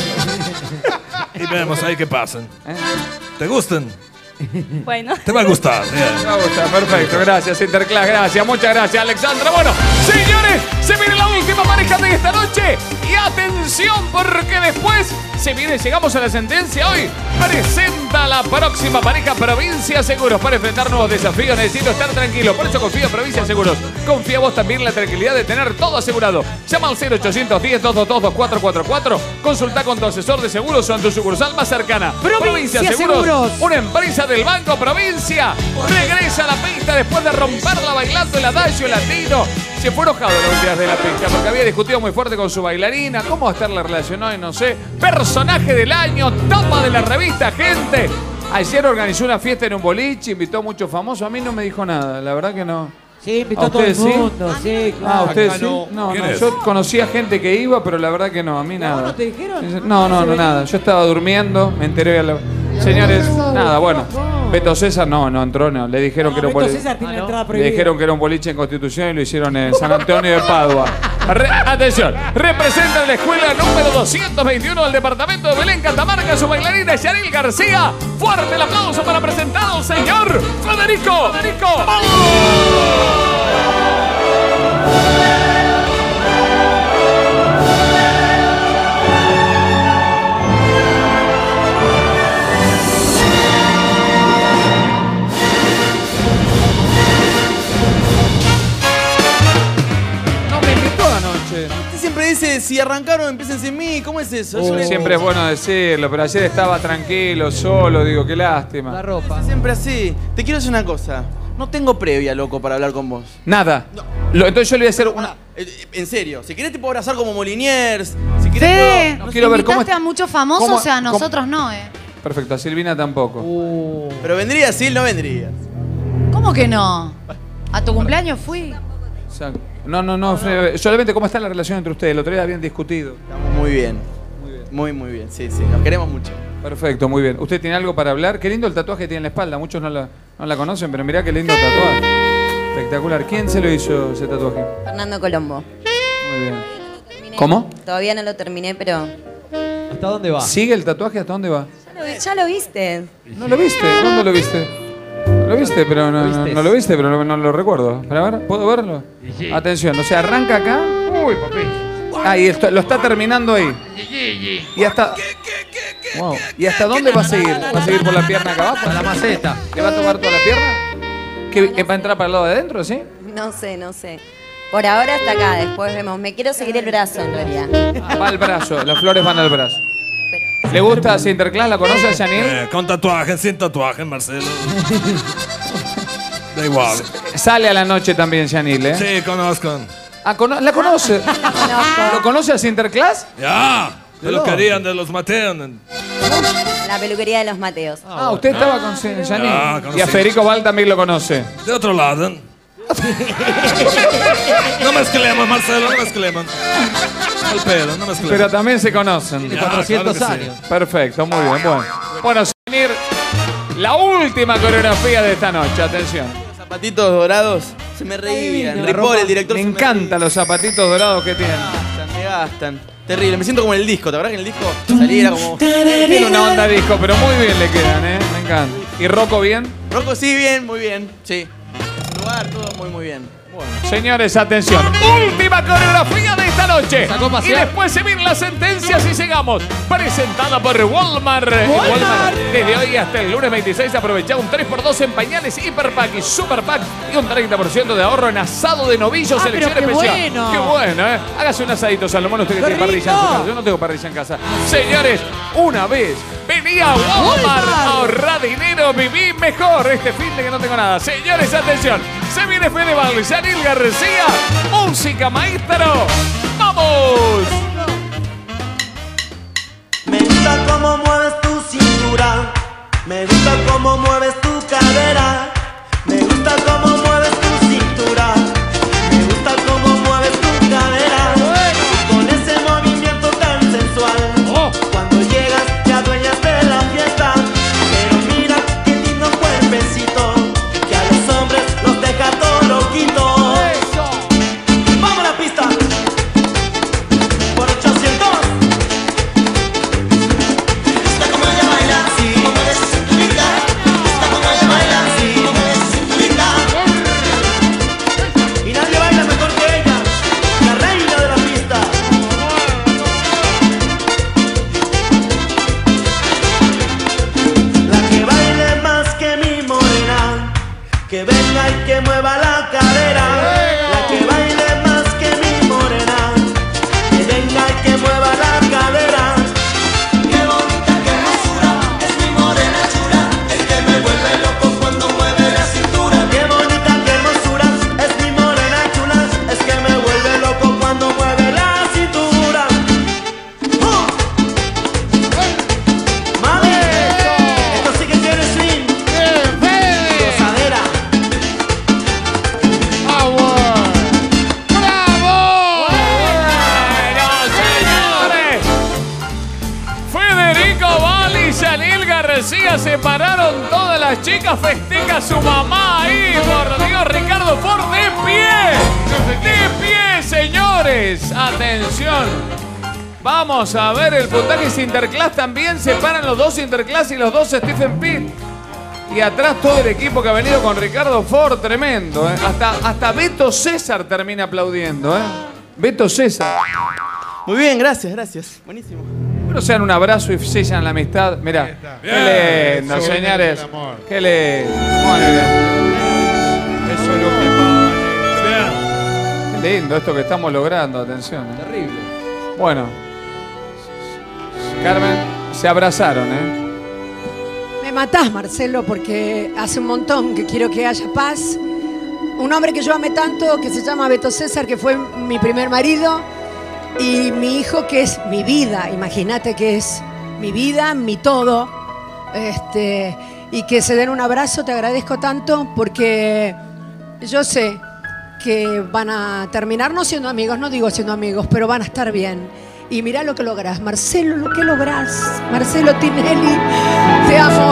Y vemos ahí qué pasan. ¿Te gustan? Bueno. Te va a gustar. Te va a gustar, perfecto. Gracias, Interclass, gracias. Muchas gracias, Alexandra. Bueno, señores, se viene la última pareja de esta noche. Y atención, porque después llegamos a la sentencia hoy. Presenta la próxima pareja Provincia Seguros. Para enfrentar nuevos desafíos necesito estar tranquilo. Por eso confío en Provincia Seguros. Confía vos también en la tranquilidad de tener todo asegurado. Llama al 0810-222-2444. Consulta con tu asesor de seguros o en tu sucursal más cercana. Provincia Seguros. Una empresa del Banco Provincia. Regresa a la pista después de romperla bailando el adagio latino. Se fue enojado los días de la pista porque había discutido muy fuerte con su bailarina. ¿Cómo va a estar la relación hoy? No sé. Personaje del año, tapa de la revista, gente. Ayer organizó una fiesta en un boliche, invitó a muchos famosos. A mí no me dijo nada, la verdad que no. Sí, invitó a todo el mundo, sí, claro. ¿Ustedes sí? No, yo conocía gente que iba, pero la verdad que no, a mí nada. ¿No te dijeron? No, nada. Yo estaba durmiendo, me enteré a la... Señores, nada, bueno. Beto César no entró, no. Le dijeron que era un boliche. Beto César tiene la entrada Le prohibida. dijeron que era un boliche en Constitución y lo hicieron en San Antonio de Padua. Atención, representa la escuela número 221 del departamento de Belén, Catamarca, su bailarina Yaril García. Fuerte el aplauso para presentar al señor Federico. Usted siempre dice, si arrancaron, empiecen sin mí. ¿Cmo es eso? Siempre es bueno decirlo, pero ayer estaba tranquilo, solo, digo, qué lástima. La ropa. Siempre así. Te quiero decir una cosa. No tengo previa, loco, para hablar con vos. Nada. Entonces yo le voy a hacer una... En serio, si querés te puedo abrazar como Moliniers. Si querés Sí, puedo... quiero ver cómo invitaste a muchos famosos, a nosotros no, Perfecto, a Silvina tampoco. Pero vendría, Sil, no vendrías. ¿Cómo que no? ¿A tu cumpleaños fui? Exacto. No, solamente cómo está la relación entre ustedes. El otro día habían discutido. Estamos muy bien. Muy bien. Sí, nos queremos mucho. Perfecto, muy bien. ¿Usted tiene algo para hablar? Qué lindo el tatuaje que tiene en la espalda. Muchos no la conocen, pero mirá qué lindo tatuaje. Espectacular. ¿Quién se lo hizo ese tatuaje? Fernando Colombo. Muy bien. ¿Cómo? Todavía no lo terminé, pero... ¿Hasta dónde va? ¿Sigue el tatuaje? ¿Hasta dónde va? Ya lo viste. ¿No lo viste? ¿Cuándo lo viste? Lo viste, pero no lo viste, pero no lo recuerdo. Para ver, ¿puedo verlo? Sí. Atención, o sea, arranca acá. Uy, papi. Ahí lo está terminando ahí. Y hasta... Wow. ¿Y hasta dónde va a seguir? ¿Va a seguir por la pierna acá abajo? A la maceta. ¿Le va a tocar toda la pierna? ¿Que va a entrar para el lado de adentro, sí? No sé. Por ahora hasta acá, después vemos. Me quiero seguir el brazo, en realidad. Va al brazo, las flores van al brazo. ¿Le gusta Sinterklaas? ¿La conoce a Janine? Con tatuaje, sin tatuaje, Marcelo. Da igual. Sale a la noche también, Janine, ¿eh? Sí, conozco. ¿La conoce? ¿Lo conoce a Sinterklaas? Ya, peluquería de los Mateos. La peluquería de los Mateos. Usted estaba con Janine. Y a Federico Val también lo conoce. De otro lado. No mezclemos, Marcelo, no mezclemos. Al pedo, no mezclemos. Pero también se conocen. Tiene 400 claro años. sí. Perfecto, muy bien. Bueno, Janine, la última coreografía de esta noche. Atención. Zapatitos dorados Se me revivían. La Ripoll, ropa- el director, me se encantan los zapatitos dorados que tienen. Me gastan. Terrible. Me siento como en el disco. ¿Te acuerdas que en el disco salí era como... Tiene una onda disco, pero muy bien le quedan, me encanta. ¿Y Rocco bien? Rocco, sí, bien, muy bien. Sí. El lugar, todo muy bien. Señores, atención. Última coreografía de esta noche. Sacó a Y pasear. después se vienen las sentencias y llegamos. Presentada por Walmart. Walmart. Desde hoy hasta el lunes 26 aprovecha un 3x2 en pañales, Hiper Pack y Super Pack y un 30% de ahorro en asado de novillo, selección pero qué especial. bueno. Qué bueno, ¿eh? Hágase un asadito, Salomón, usted que tiene ¡Qué parrilla en su rico! casa. Yo no tengo parrilla en casa. Señores, una vez venía Walmart. Ahorra dinero, viví mejor este fin de que no tengo nada. Señores, atención. Se viene Fedeval, Yanil García. Música, maestro. ¡Vamos! Me gusta cómo mueves tu cintura, me gusta cómo mueves tu cadera, me gusta cómo mueves tu cintura, me gusta cómo mueves tu cadera, con ese movimiento tan sensual, cuando llegas te adueñas de la fiesta, pero mira qué lindo cuerpecito, que a los hombres los deja todo loquito. ¡Vamos a la pista! Por 800. Y nadie baila mejor que ella, la reina de la pista. La que baile más que mi morena, que venga y que mueva la cadera. La que baile más que mi morena, que venga y que mueva la cadera. Qué bonita, qué hermosura, es mi morena chula, el que me vuelve loco cuando mueve la cintura. Qué bonita, qué hermosura, es mi morena chula, es que me vuelve loco cuando mueve la cintura. Mami, esto sí que tiene swing. Gozadera. ¡Señores! Federico Val y Yanil García separaron todas las chicas. Festeja su mamá ahí, por Dios. Ricardo Ford de pie. De pie, señores. Atención. Vamos a ver el puntaje Interclass también. Separan los dos Interclass y los dos Stephen Pitt. Y atrás todo el equipo que ha venido con Ricardo Ford, tremendo. Hasta Beto César termina aplaudiendo. Beto César. Muy bien, gracias. Buenísimo. Pero sean un abrazo y sellan la amistad. Mirá, qué lindo, Eso señores. es el amor. Qué lindo. Muy bien. Eso es lo que vale. Qué lindo esto que estamos logrando, atención. Terrible. Bueno. Carmen, se abrazaron, ¿eh? Me matás, Marcelo, porque hace un montón que quiero que haya paz. Un hombre que yo amé tanto, que se llama Beto César, que fue mi primer marido, y mi hijo, que es mi vida. Imagínate que es mi vida, mi todo. Y que se den un abrazo, te agradezco tanto, porque yo sé que van a terminar no siendo amigos, no digo siendo amigos, pero van a estar bien. Y mirá lo que lográs, Marcelo, lo que lográs. Marcelo Tinelli, te amo.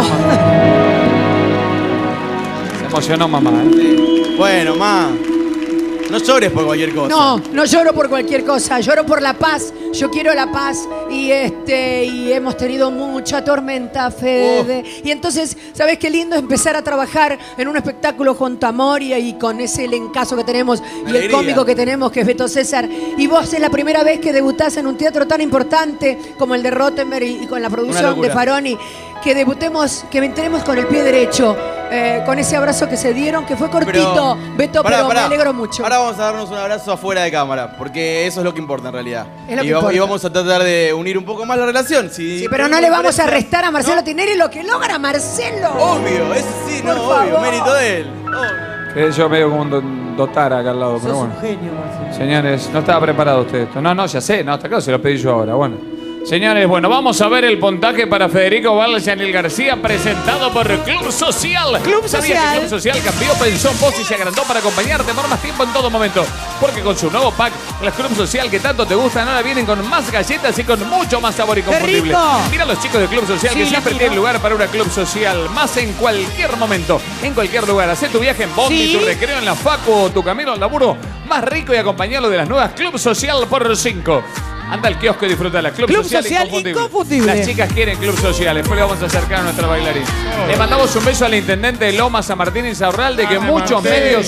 Se emocionó mamá, ¿eh? Bueno, ma. No llores por cualquier cosa. No lloro por cualquier cosa, lloro por la paz. Yo quiero la paz y hemos tenido mucha tormenta, Fede. Y entonces, ¿sabes qué lindo empezar a trabajar en un espectáculo junto a Moria y con ese elencazo que tenemos y el Alegría. cómico que tenemos, que es Beto César? Y vos es la primera vez que debutás en un teatro tan importante como el de Rottenberg y con la producción locura. de Faroni, que debutemos, que entremos con el pie derecho, con ese abrazo que se dieron, que fue cortito, Beto, Pará, pero pará. me alegro mucho. Ahora vamos a darnos un abrazo afuera de cámara, porque eso es lo que importa en realidad. Es lo que y importa. vamos a tratar de unir un poco más la relación. Sí, pero no le vamos a restar a Marcelo Tinelli lo que logra Marcelo. Obvio, eso sí, Por no, favor. obvio, mérito de él. Que yo medio como un dotara acá al lado, pero bueno. genio, Marcelo. Señores, no estaba preparado usted esto. No, ya sé, no, está claro, se lo pedí yo ahora. Bueno. Señores, bueno, vamos a ver el puntaje para Federico Valls y Yanil García, presentado por Club Social. Club ¿Sabías Social. que Club Social cambió, pensó en vos y se agrandó para acompañarte por más tiempo en todo momento? Porque con su nuevo pack, las Club Social que tanto te gustan, ahora vienen con más galletas y con mucho más sabor y confundible. rico! Mira a los chicos de Club Social Sí, que lo siempre miro. tienen lugar para una Club Social, más en cualquier momento, en cualquier lugar. Hacé tu viaje en bondi, Sí. tu recreo en la facu o tu camino al laburo más rico y acompañalo de las nuevas Club Social por 5. Anda al kiosco y disfruta de la Club Social inconfundible. Las chicas quieren Club Social. Después le vamos a acercar a nuestra bailarina. Le mandamos un beso al intendente de Lomas, San Martín y Saurralde, que muchos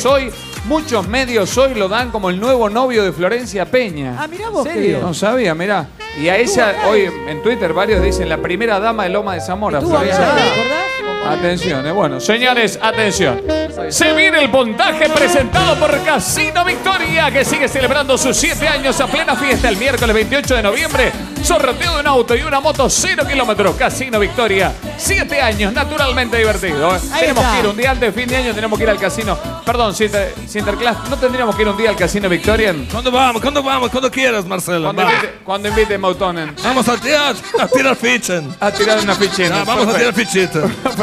medios hoy lo dan como el nuevo novio de Florencia Peña. Ah, mirá vos. ¿En serio? No sabía, mirá. Y a ella, hoy en Twitter varios dicen la primera dama de Loma de Zamora. Florencia acá, Peña. ¿te acordás? Atención, bueno. Señores, atención. Se viene el puntaje presentado por Casino Victoria, que sigue celebrando sus 7 años a plena fiesta el miércoles 28 de noviembre. Sorteo de un auto y una moto 0 kilómetros. Casino Victoria. 7 años, naturalmente divertido. Tenemos está. que ir un día antes de fin de año, tenemos que ir al casino. Perdón, Sinterclass, ¿no tendríamos que ir un día al Casino Victoria? ¿Cuándo vamos? Cuando quieras, Marcelo. Cuando invite Mautonen. Vamos a tirar fichen. A tirar una fichita. Vamos a tirar fichita.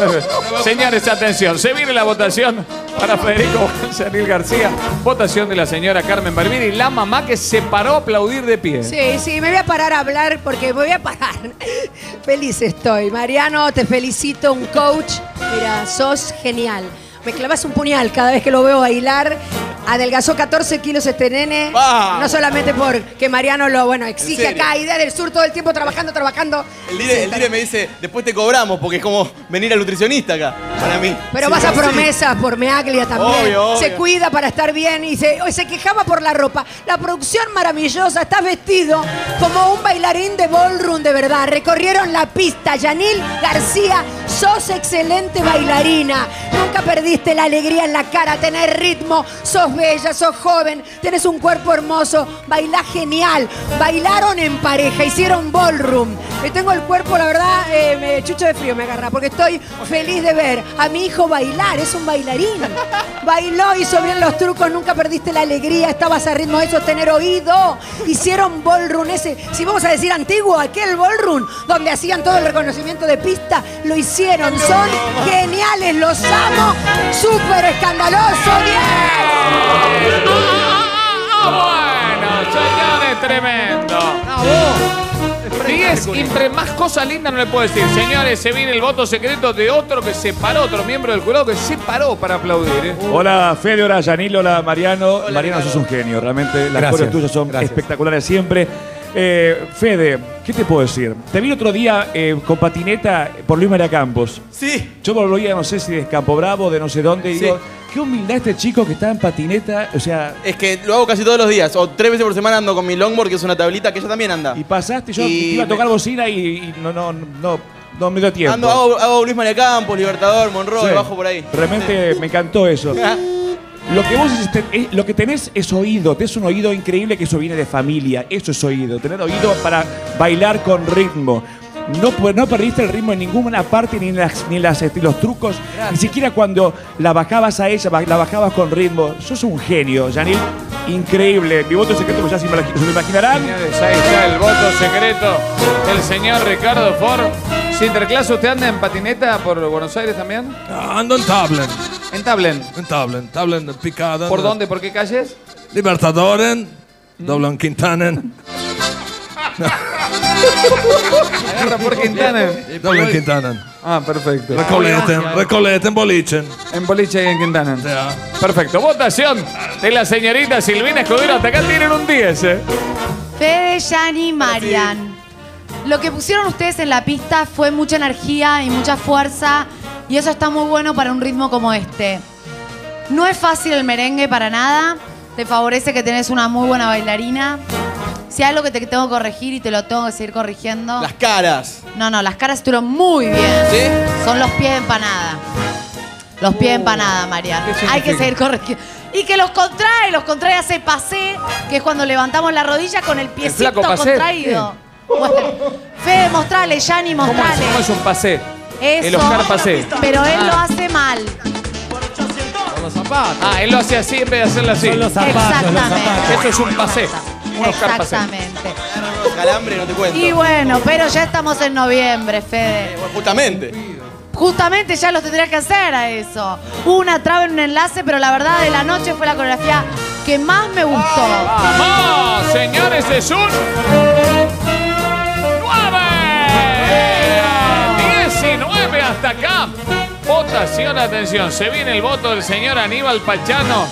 Señores, atención. Se viene la votación para Federico Yanil García. Votación de la señora Carmen Barbini, la mamá que se paró a aplaudir de pie. Sí, me voy a parar a hablar porque me voy a parar. Feliz estoy. Mariano, te felicito, un coach. Mira, sos genial. Me clavas un puñal cada vez que lo veo bailar. Adelgazó 14 kilos este nene. ¡Bah! No solamente porque Mariano lo, exige acá y desde el sur todo el tiempo trabajando. El dire me dice, después te cobramos, porque es como venir al nutricionista acá, para mí. Pero Sí, vas a sí. promesas por Meaglia también. Obvio. Se cuida para estar bien y se quejaba por la ropa. La producción maravillosa, estás vestido como un bailarín de ballroom de verdad. Recorrieron la pista. Yanil García, sos excelente bailarina. Nunca perdiste la alegría en la cara, tener ritmo. Sos bella, sos joven, tenés un cuerpo hermoso, bailás genial. Bailaron en pareja, hicieron ballroom. Tengo el cuerpo, la verdad, me chucho de frío me agarra, porque estoy feliz de ver a mi hijo bailar, es un bailarín. Bailó, hizo bien los trucos, nunca perdiste la alegría, estabas a ritmo, eso es tener oído. Hicieron ballroom ese, si vamos a decir antiguo, aquel ballroom donde hacían todo el reconocimiento de pista, lo hicieron, son geniales, los amo, súper escandaloso, bien. Bueno, señores, tremendo. 10 entre más cosas lindas no le puedo decir. Señores, se viene el voto secreto de otro que se paró, otro miembro del jurado que se paró para aplaudir. Hola Fede, hola Yanil, hola Mariano. Mariano, sos un genio, realmente las cosas tuyas son espectaculares siempre. Fede, ¿qué te puedo decir? Te vi el otro día con patineta por Luis María Campos. Sí. Yo lo veía, no sé si de Campo Bravo, de no sé dónde, y digo, qué humildad este chico que está en patineta, o sea... Es que lo hago casi todos los días, o 3 veces por semana ando con mi longboard, que es una tablita que ella también anda. Y pasaste, yo iba a tocar bocina y no me dio tiempo. Hago Luis María Campos, Libertador, Monroe, Sí. bajo por ahí. Realmente me encantó eso. Lo que vos lo que tenés es oído, tenés un oído increíble, que eso viene de familia, eso es oído, tener oído para bailar con ritmo. No perdiste el ritmo en ninguna parte, ni los trucos, ni siquiera cuando la bajabas a ella, la bajabas con ritmo. Sos un genio, Yanil, increíble. Mi voto secreto, pues ya se lo imaginarán. Señores, ahí está el voto secreto del señor Ricardo Ford. Sinterclass, ¿usted anda en patineta por Buenos Aires también? Ando en Tablen. ¿En Tablen? En Tablen, picada. ¿Por dónde? ¿Por qué calles? Libertadoren, Doblan Quintanen. Agarra por Quintana. Doblan Quintanen. Ah, perfecto. Recoleten, Bolichen. En Boliche y en Quintana. Perfecto. Votación de la señorita Silvina Escudero. Hasta acá tienen un 10, Fede, Yani, Marian. Lo que pusieron ustedes en la pista fue mucha energía y mucha fuerza, y eso está muy bueno para un ritmo como este. No es fácil el merengue para nada. Te favorece que tenés una muy buena bailarina. Si hay algo que te tengo que corregir y te lo tengo que seguir corrigiendo. Las caras. No, las caras estuvieron muy bien. ¿Sí? Son los pies de empanada. Los pies de empanada, Marian. Hay que seguir corrigiendo. Y que los contrae hace pasé, que es cuando levantamos la rodilla con el piecito flaco pasé. contraído. Bueno, Fede, mostrale, Yani, mostrale. ¿Cómo es un pasé? Eso, El Oscar pasé. pero él lo hace mal. Con los zapatos. Ah, él lo hace así en vez de hacerlo así. Son los zapatos, Exactamente. Eso es un pasé. Un Oscar pasé. Exactamente. calambre, no te cuento. Y bueno, pero ya estamos en noviembre, Fede. Justamente. Justamente ya lo tendrías que hacer a eso. Hubo una traba en un enlace, pero la verdad de la noche fue la coreografía que más me gustó. ¡Vamos, señores! Es un 9. 19 hasta acá. Votación, atención. Se viene el voto del señor Aníbal Pachano.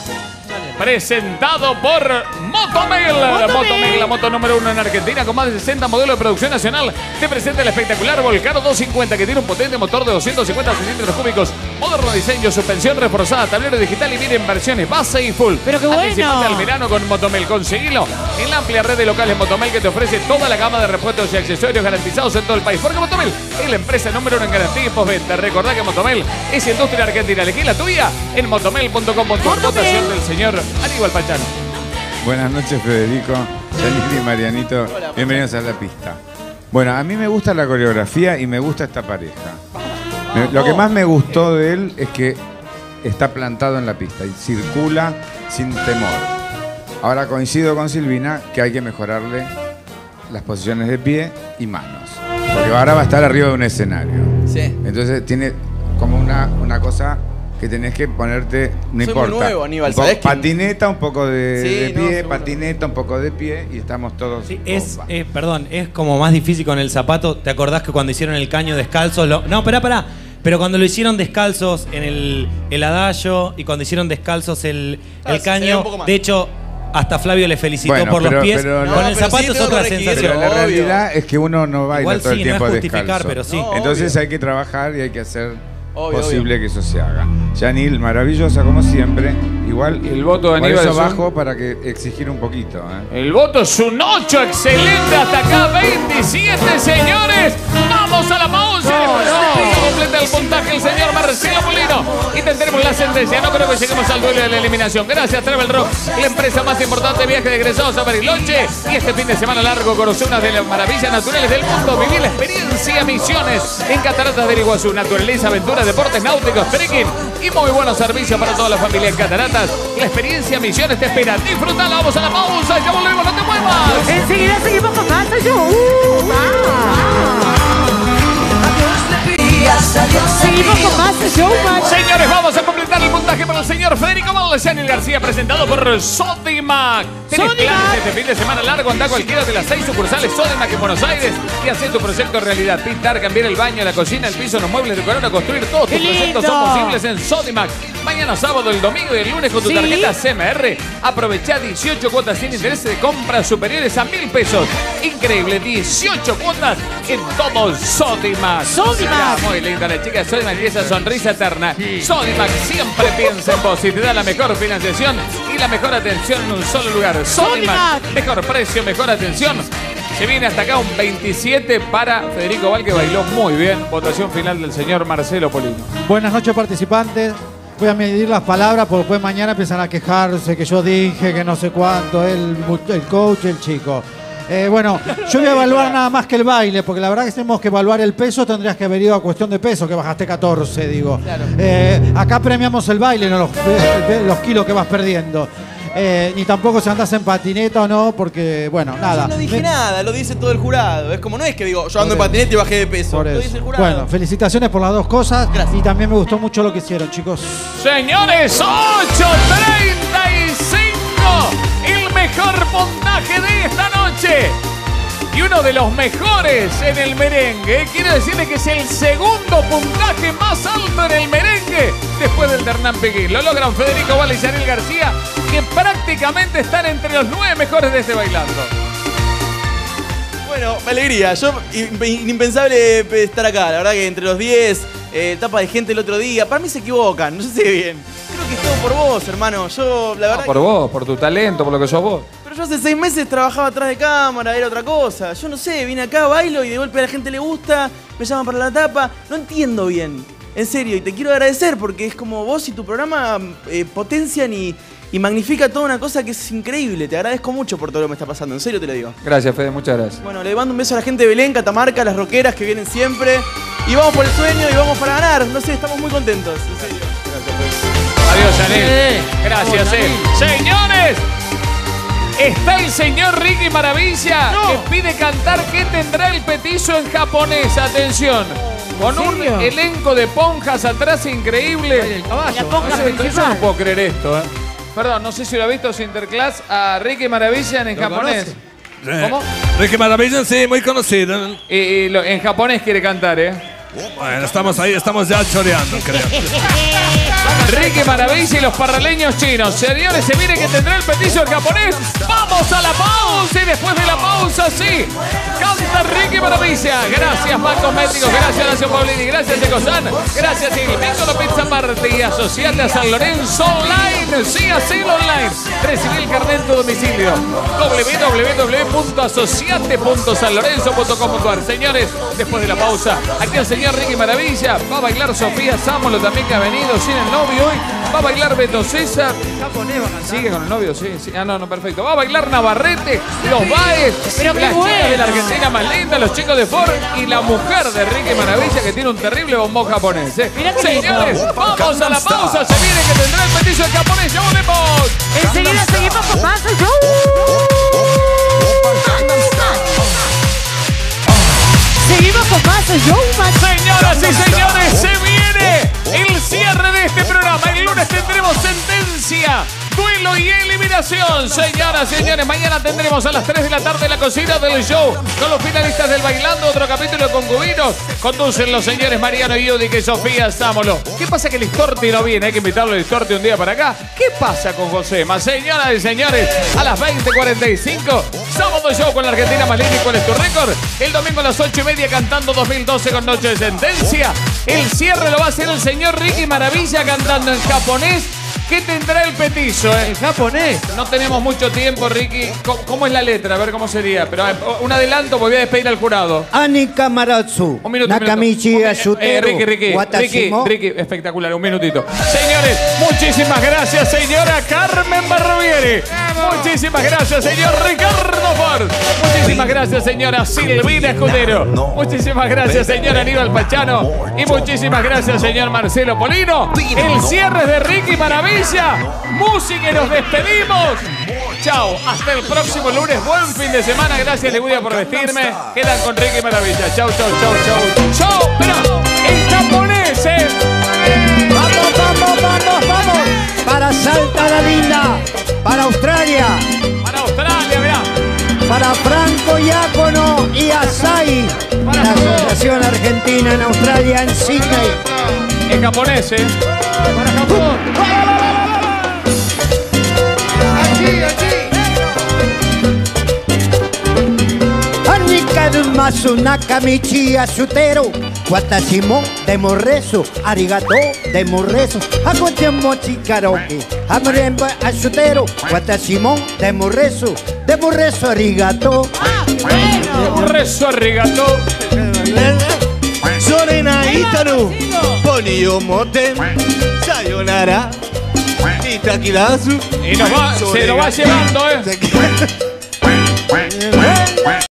Presentado por Motomel. Motomel, la moto número 1 en Argentina, con más de 60 modelos de producción nacional. Te presenta el espectacular Volcano 250, que tiene un potente motor de 250 centímetros cúbicos, moderno diseño, suspensión reforzada, tablero digital y miren versiones base y full. ¡Pero qué bueno! Anticipate al verano con Motomel. Conseguilo en la amplia red de locales Motomel, que te ofrece toda la gama de repuestos y accesorios garantizados en todo el país. Porque Motomel es la empresa número 1 en garantía y postventa. Recordá que Motomel es industria argentina. Elegí la tuya en motomel.com.ar. Votación del señor Aníbal Pachano. Buenas noches, Federico, Yanil y Marianito. Bienvenidos a la pista. Bueno, a mí me gusta la coreografía y me gusta esta pareja. Lo que más me gustó de él es que está plantado en la pista y circula sin temor. Ahora coincido con Silvina que hay que mejorarle las posiciones de pie y manos. Porque ahora va a estar arriba de un escenario. Sí. Entonces tiene como una cosa que tenés que ponerte, no Soy importa. muy nuevo, Aníbal, Un poco ¿sabés que- patineta, un poco de Sí, no, pie, seguro. patineta, un poco de pie y estamos todos. Sí, perdón, es como más difícil con el zapato. ¿Te acordás que cuando hicieron el caño descalzos? No, pará. Pero cuando lo hicieron descalzos en el adagio y cuando hicieron descalzos el se ve caño, un poco más. de hecho, hasta Flavio le felicitó Bueno, por pero- los pies. pero con no, el pero zapato sí es tengo otra que corregir, sensación. Pero la obvio. realidad es que uno no baila Igual todo el sí, no tiempo es justificar, descalzo. pero sí. No, Entonces obvio. hay que trabajar y hay que hacer Obvio, posible que eso se haga. Yanil, maravillosa como siempre. Igual El voto de por Aníbal eso es un- bajo para que exigir un poquito. El voto es un 8, excelente hasta acá, 27 señores. Vamos a la pausa. Completa el puntaje el señor Marcelo Molino y tendremos la sentencia. No creo que lleguemos al duelo de la eliminación. Gracias Travel Rock, la empresa más importante de viajes de egresados a Bariloche. Y este fin de semana largo conoce una de las maravillas naturales del mundo. Viví la experiencia Misiones en Cataratas del Iguazú. Naturaleza, aventura, deportes náuticos, trekking y muy buenos servicios para toda la familia en Cataratas. La experiencia Misiones te espera. Disfrutala, vamos a la pausa. Ya volvemos, no te muevas. Enseguida seguimos con más. Seguimos con más Showmatch. Señores, vamos a completar el puntaje para el señor Federico Yanil García, presentado por Sodimac. Tenés planes este fin de semana largo, anda a cualquiera de las 6 sucursales Sodimac en Buenos Aires y hace tu proyecto realidad. Pintar, cambiar el baño, la cocina, el piso, los muebles, decorar o construir. Todos tus ¡Qué proyectos lindo! son posibles en Sodimac. Mañana sábado, el domingo y el lunes con tu Sí. tarjeta CMR. Aprovecha 18 cuotas sin interés de compras superiores a 1.000 pesos. Increíble, 18 cuotas en todo Sodimac. Sodimac. Muy linda la chica Sodimac y esa sonrisa eterna. Sodimac siempre piensa en vos y te da la mejor financiación y la mejor atención en un solo lugar. Sodimac, mejor precio, mejor atención. Se viene hasta acá un 27 para Federico Val, que bailó muy bien. Votación final del señor Marcelo Polino. Buenas noches, participantes. Voy a medir las palabras porque después mañana empiezan a quejarse que yo dije que no sé cuánto, el coach, el chico. Bueno, yo voy a evaluar nada más que el baile, porque la verdad que si tenemos que evaluar el peso, tendrías que haber ido a cuestión de peso, que bajaste 14, digo. Acá premiamos el baile, no los kilos que vas perdiendo. Ni tampoco si andás en patineta o no, porque, bueno, nada. Yo no dije nada, lo dice todo el jurado. Es como no es que digo, yo ando en patineta y bajé de peso. Por Lo eso. dice el jurado. Bueno, felicitaciones por las dos cosas. Y también me gustó mucho lo que hicieron, chicos. Señores, 8:35. El mejor puntaje de esta noche. Y uno de los mejores en el merengue. Quiero decirles que es el segundo puntaje más alto en el merengue después del de Hernán Peguín. Lo logran Federico Val y Yanil García, que prácticamente están entre los 9 mejores de este bailando. Bueno, alegría. Yo, impensable estar acá. La verdad que entre los 10, tapa de gente el otro día. Para mí se equivocan, no sé bien. Creo que es todo por vos, hermano. Yo, la verdad. Por vos, por tu talento, por lo que sos vos. Pero yo hace 6 meses trabajaba atrás de cámara, era otra cosa. Yo no sé, vine acá, bailo y de golpe a la gente le gusta, me llaman para la tapa. No entiendo bien, en serio, y te quiero agradecer porque es como vos y tu programa potencian y magnifica toda una cosa que es increíble. Te agradezco mucho por todo lo que me está pasando, en serio te lo digo. Gracias, Fede, muchas gracias. Bueno, le mando un beso a la gente de Belén, Catamarca, las rockeras que vienen siempre. Y vamos por el sueño y vamos para ganar. No sé, estamos muy contentos, en serio. Adiós, Yanil. Gracias, Señores, Está el señor Ricky Maravilla que pide cantar ¿Qué tendrá el petizo en japonés? Atención. Con un elenco de ponjas atrás increíble. Yo no puedo creer esto, Perdón, no sé si lo ha visto Sinterklaas a Ricky Maravilla en japonés. ¿Cómo? Ricky Maravilla, sí, muy conocido. Y en japonés quiere cantar, Bueno, estamos ahí, estamos ya choreando, creo. Ricky Maravilla y los parraleños chinos. Señores, se viene que tendrá el petizo en japonés. ¡Vamos a la pausa! Y después de la pausa, sí, canta Ricky Maravilla. Gracias, Pan Cosméticos. Gracias, Nacio Paulini. Gracias, Ecosan. Gracias, Piccolo Pizza Party. Y asociate a San Lorenzo Online. Sí, asilo online. Recibí el carnet en tu domicilio. www.asociate.sanlorenzo.com.ar. Señores, después de la pausa, aquí el señor Ricky Maravilla. Va a bailar Sofía Sámolo también, que ha venido sin el novio hoy. Va a bailar Beto César. Sigue con el novio, sí. Ah, no, perfecto. Va a bailar Navarrete, los Baez, las chicas de la Argentina más linda, los chicos de Ford y la mujer de Ricky Maravilla que tiene un terrible bombón japonés. Señores, vamos a la pausa. Se viene que tendrá el petizo en japonés. ¡Ya volvemos! Enseguida seguimos con más show. Seguimos con más show. Señoras y señores, se viene el cierre de este programa. El lunes tendremos sentencia, duelo y eliminación. Señoras y señores, mañana tendremos a las 3 de la tarde la cocina del show con los finalistas del Bailando, otro capítulo de Concubinos. Conducen los señores Mariano Yudica y Sofía Sámolo. ¿Qué pasa que el Storti no viene? Hay que invitarlo al Storti un día para acá. ¿Qué pasa con Josema? Señoras y señores, a las 20:45, sábado show con la Argentina más linda y ¿Cuál es tu récord? El domingo a las 8:30 cantando 2012 con Noche de Sentencia. El cierre lo va a hacer el señor Ricky Maravilla cantando en japonés. ¿Qué tendrá el petizo? ¿En japonés? No tenemos mucho tiempo, Ricky. ¿Cómo es la letra? A ver cómo sería. Pero un adelanto, porque voy a despedir al jurado. Anika Maratsu. Un minuto. Nakamichi Ashutero. Ricky, espectacular. Un minutito. Señores, muchísimas gracias, señora Carmen Barbieri. Muchísimas gracias, señor Ricardo Ford. Muchísimas gracias, señora Silvina Escudero. Muchísimas gracias, señor Aníbal Pachano. Y muchísimas gracias, señor Marcelo Polino. El cierre de Ricky Maravilla. Música y nos despedimos. Chao, hasta el próximo lunes. Buen fin de semana. Gracias, Legudia, por vestirme. Quedan con Ricky Maravilla. Chao. Chao, pero en japonés, Vamos. Para Salta la Linda. Para Australia. Mirá. Para Franco Diácono y Asai. La Asociación Argentina en Australia, en Sydney. En japonés, Para Japón. Masu Nakamichi Ashutero. Watashimo de Morreso. Arigato de Morreso. Hakotemochi karaoke. Hamremba Ashutero. Watashimo de Morreso. De Morreso arigato. De Morreso arigato. Sorena Itaru. Ponio Moten. Sayonara. Itakidasu. Y se lo va llevando,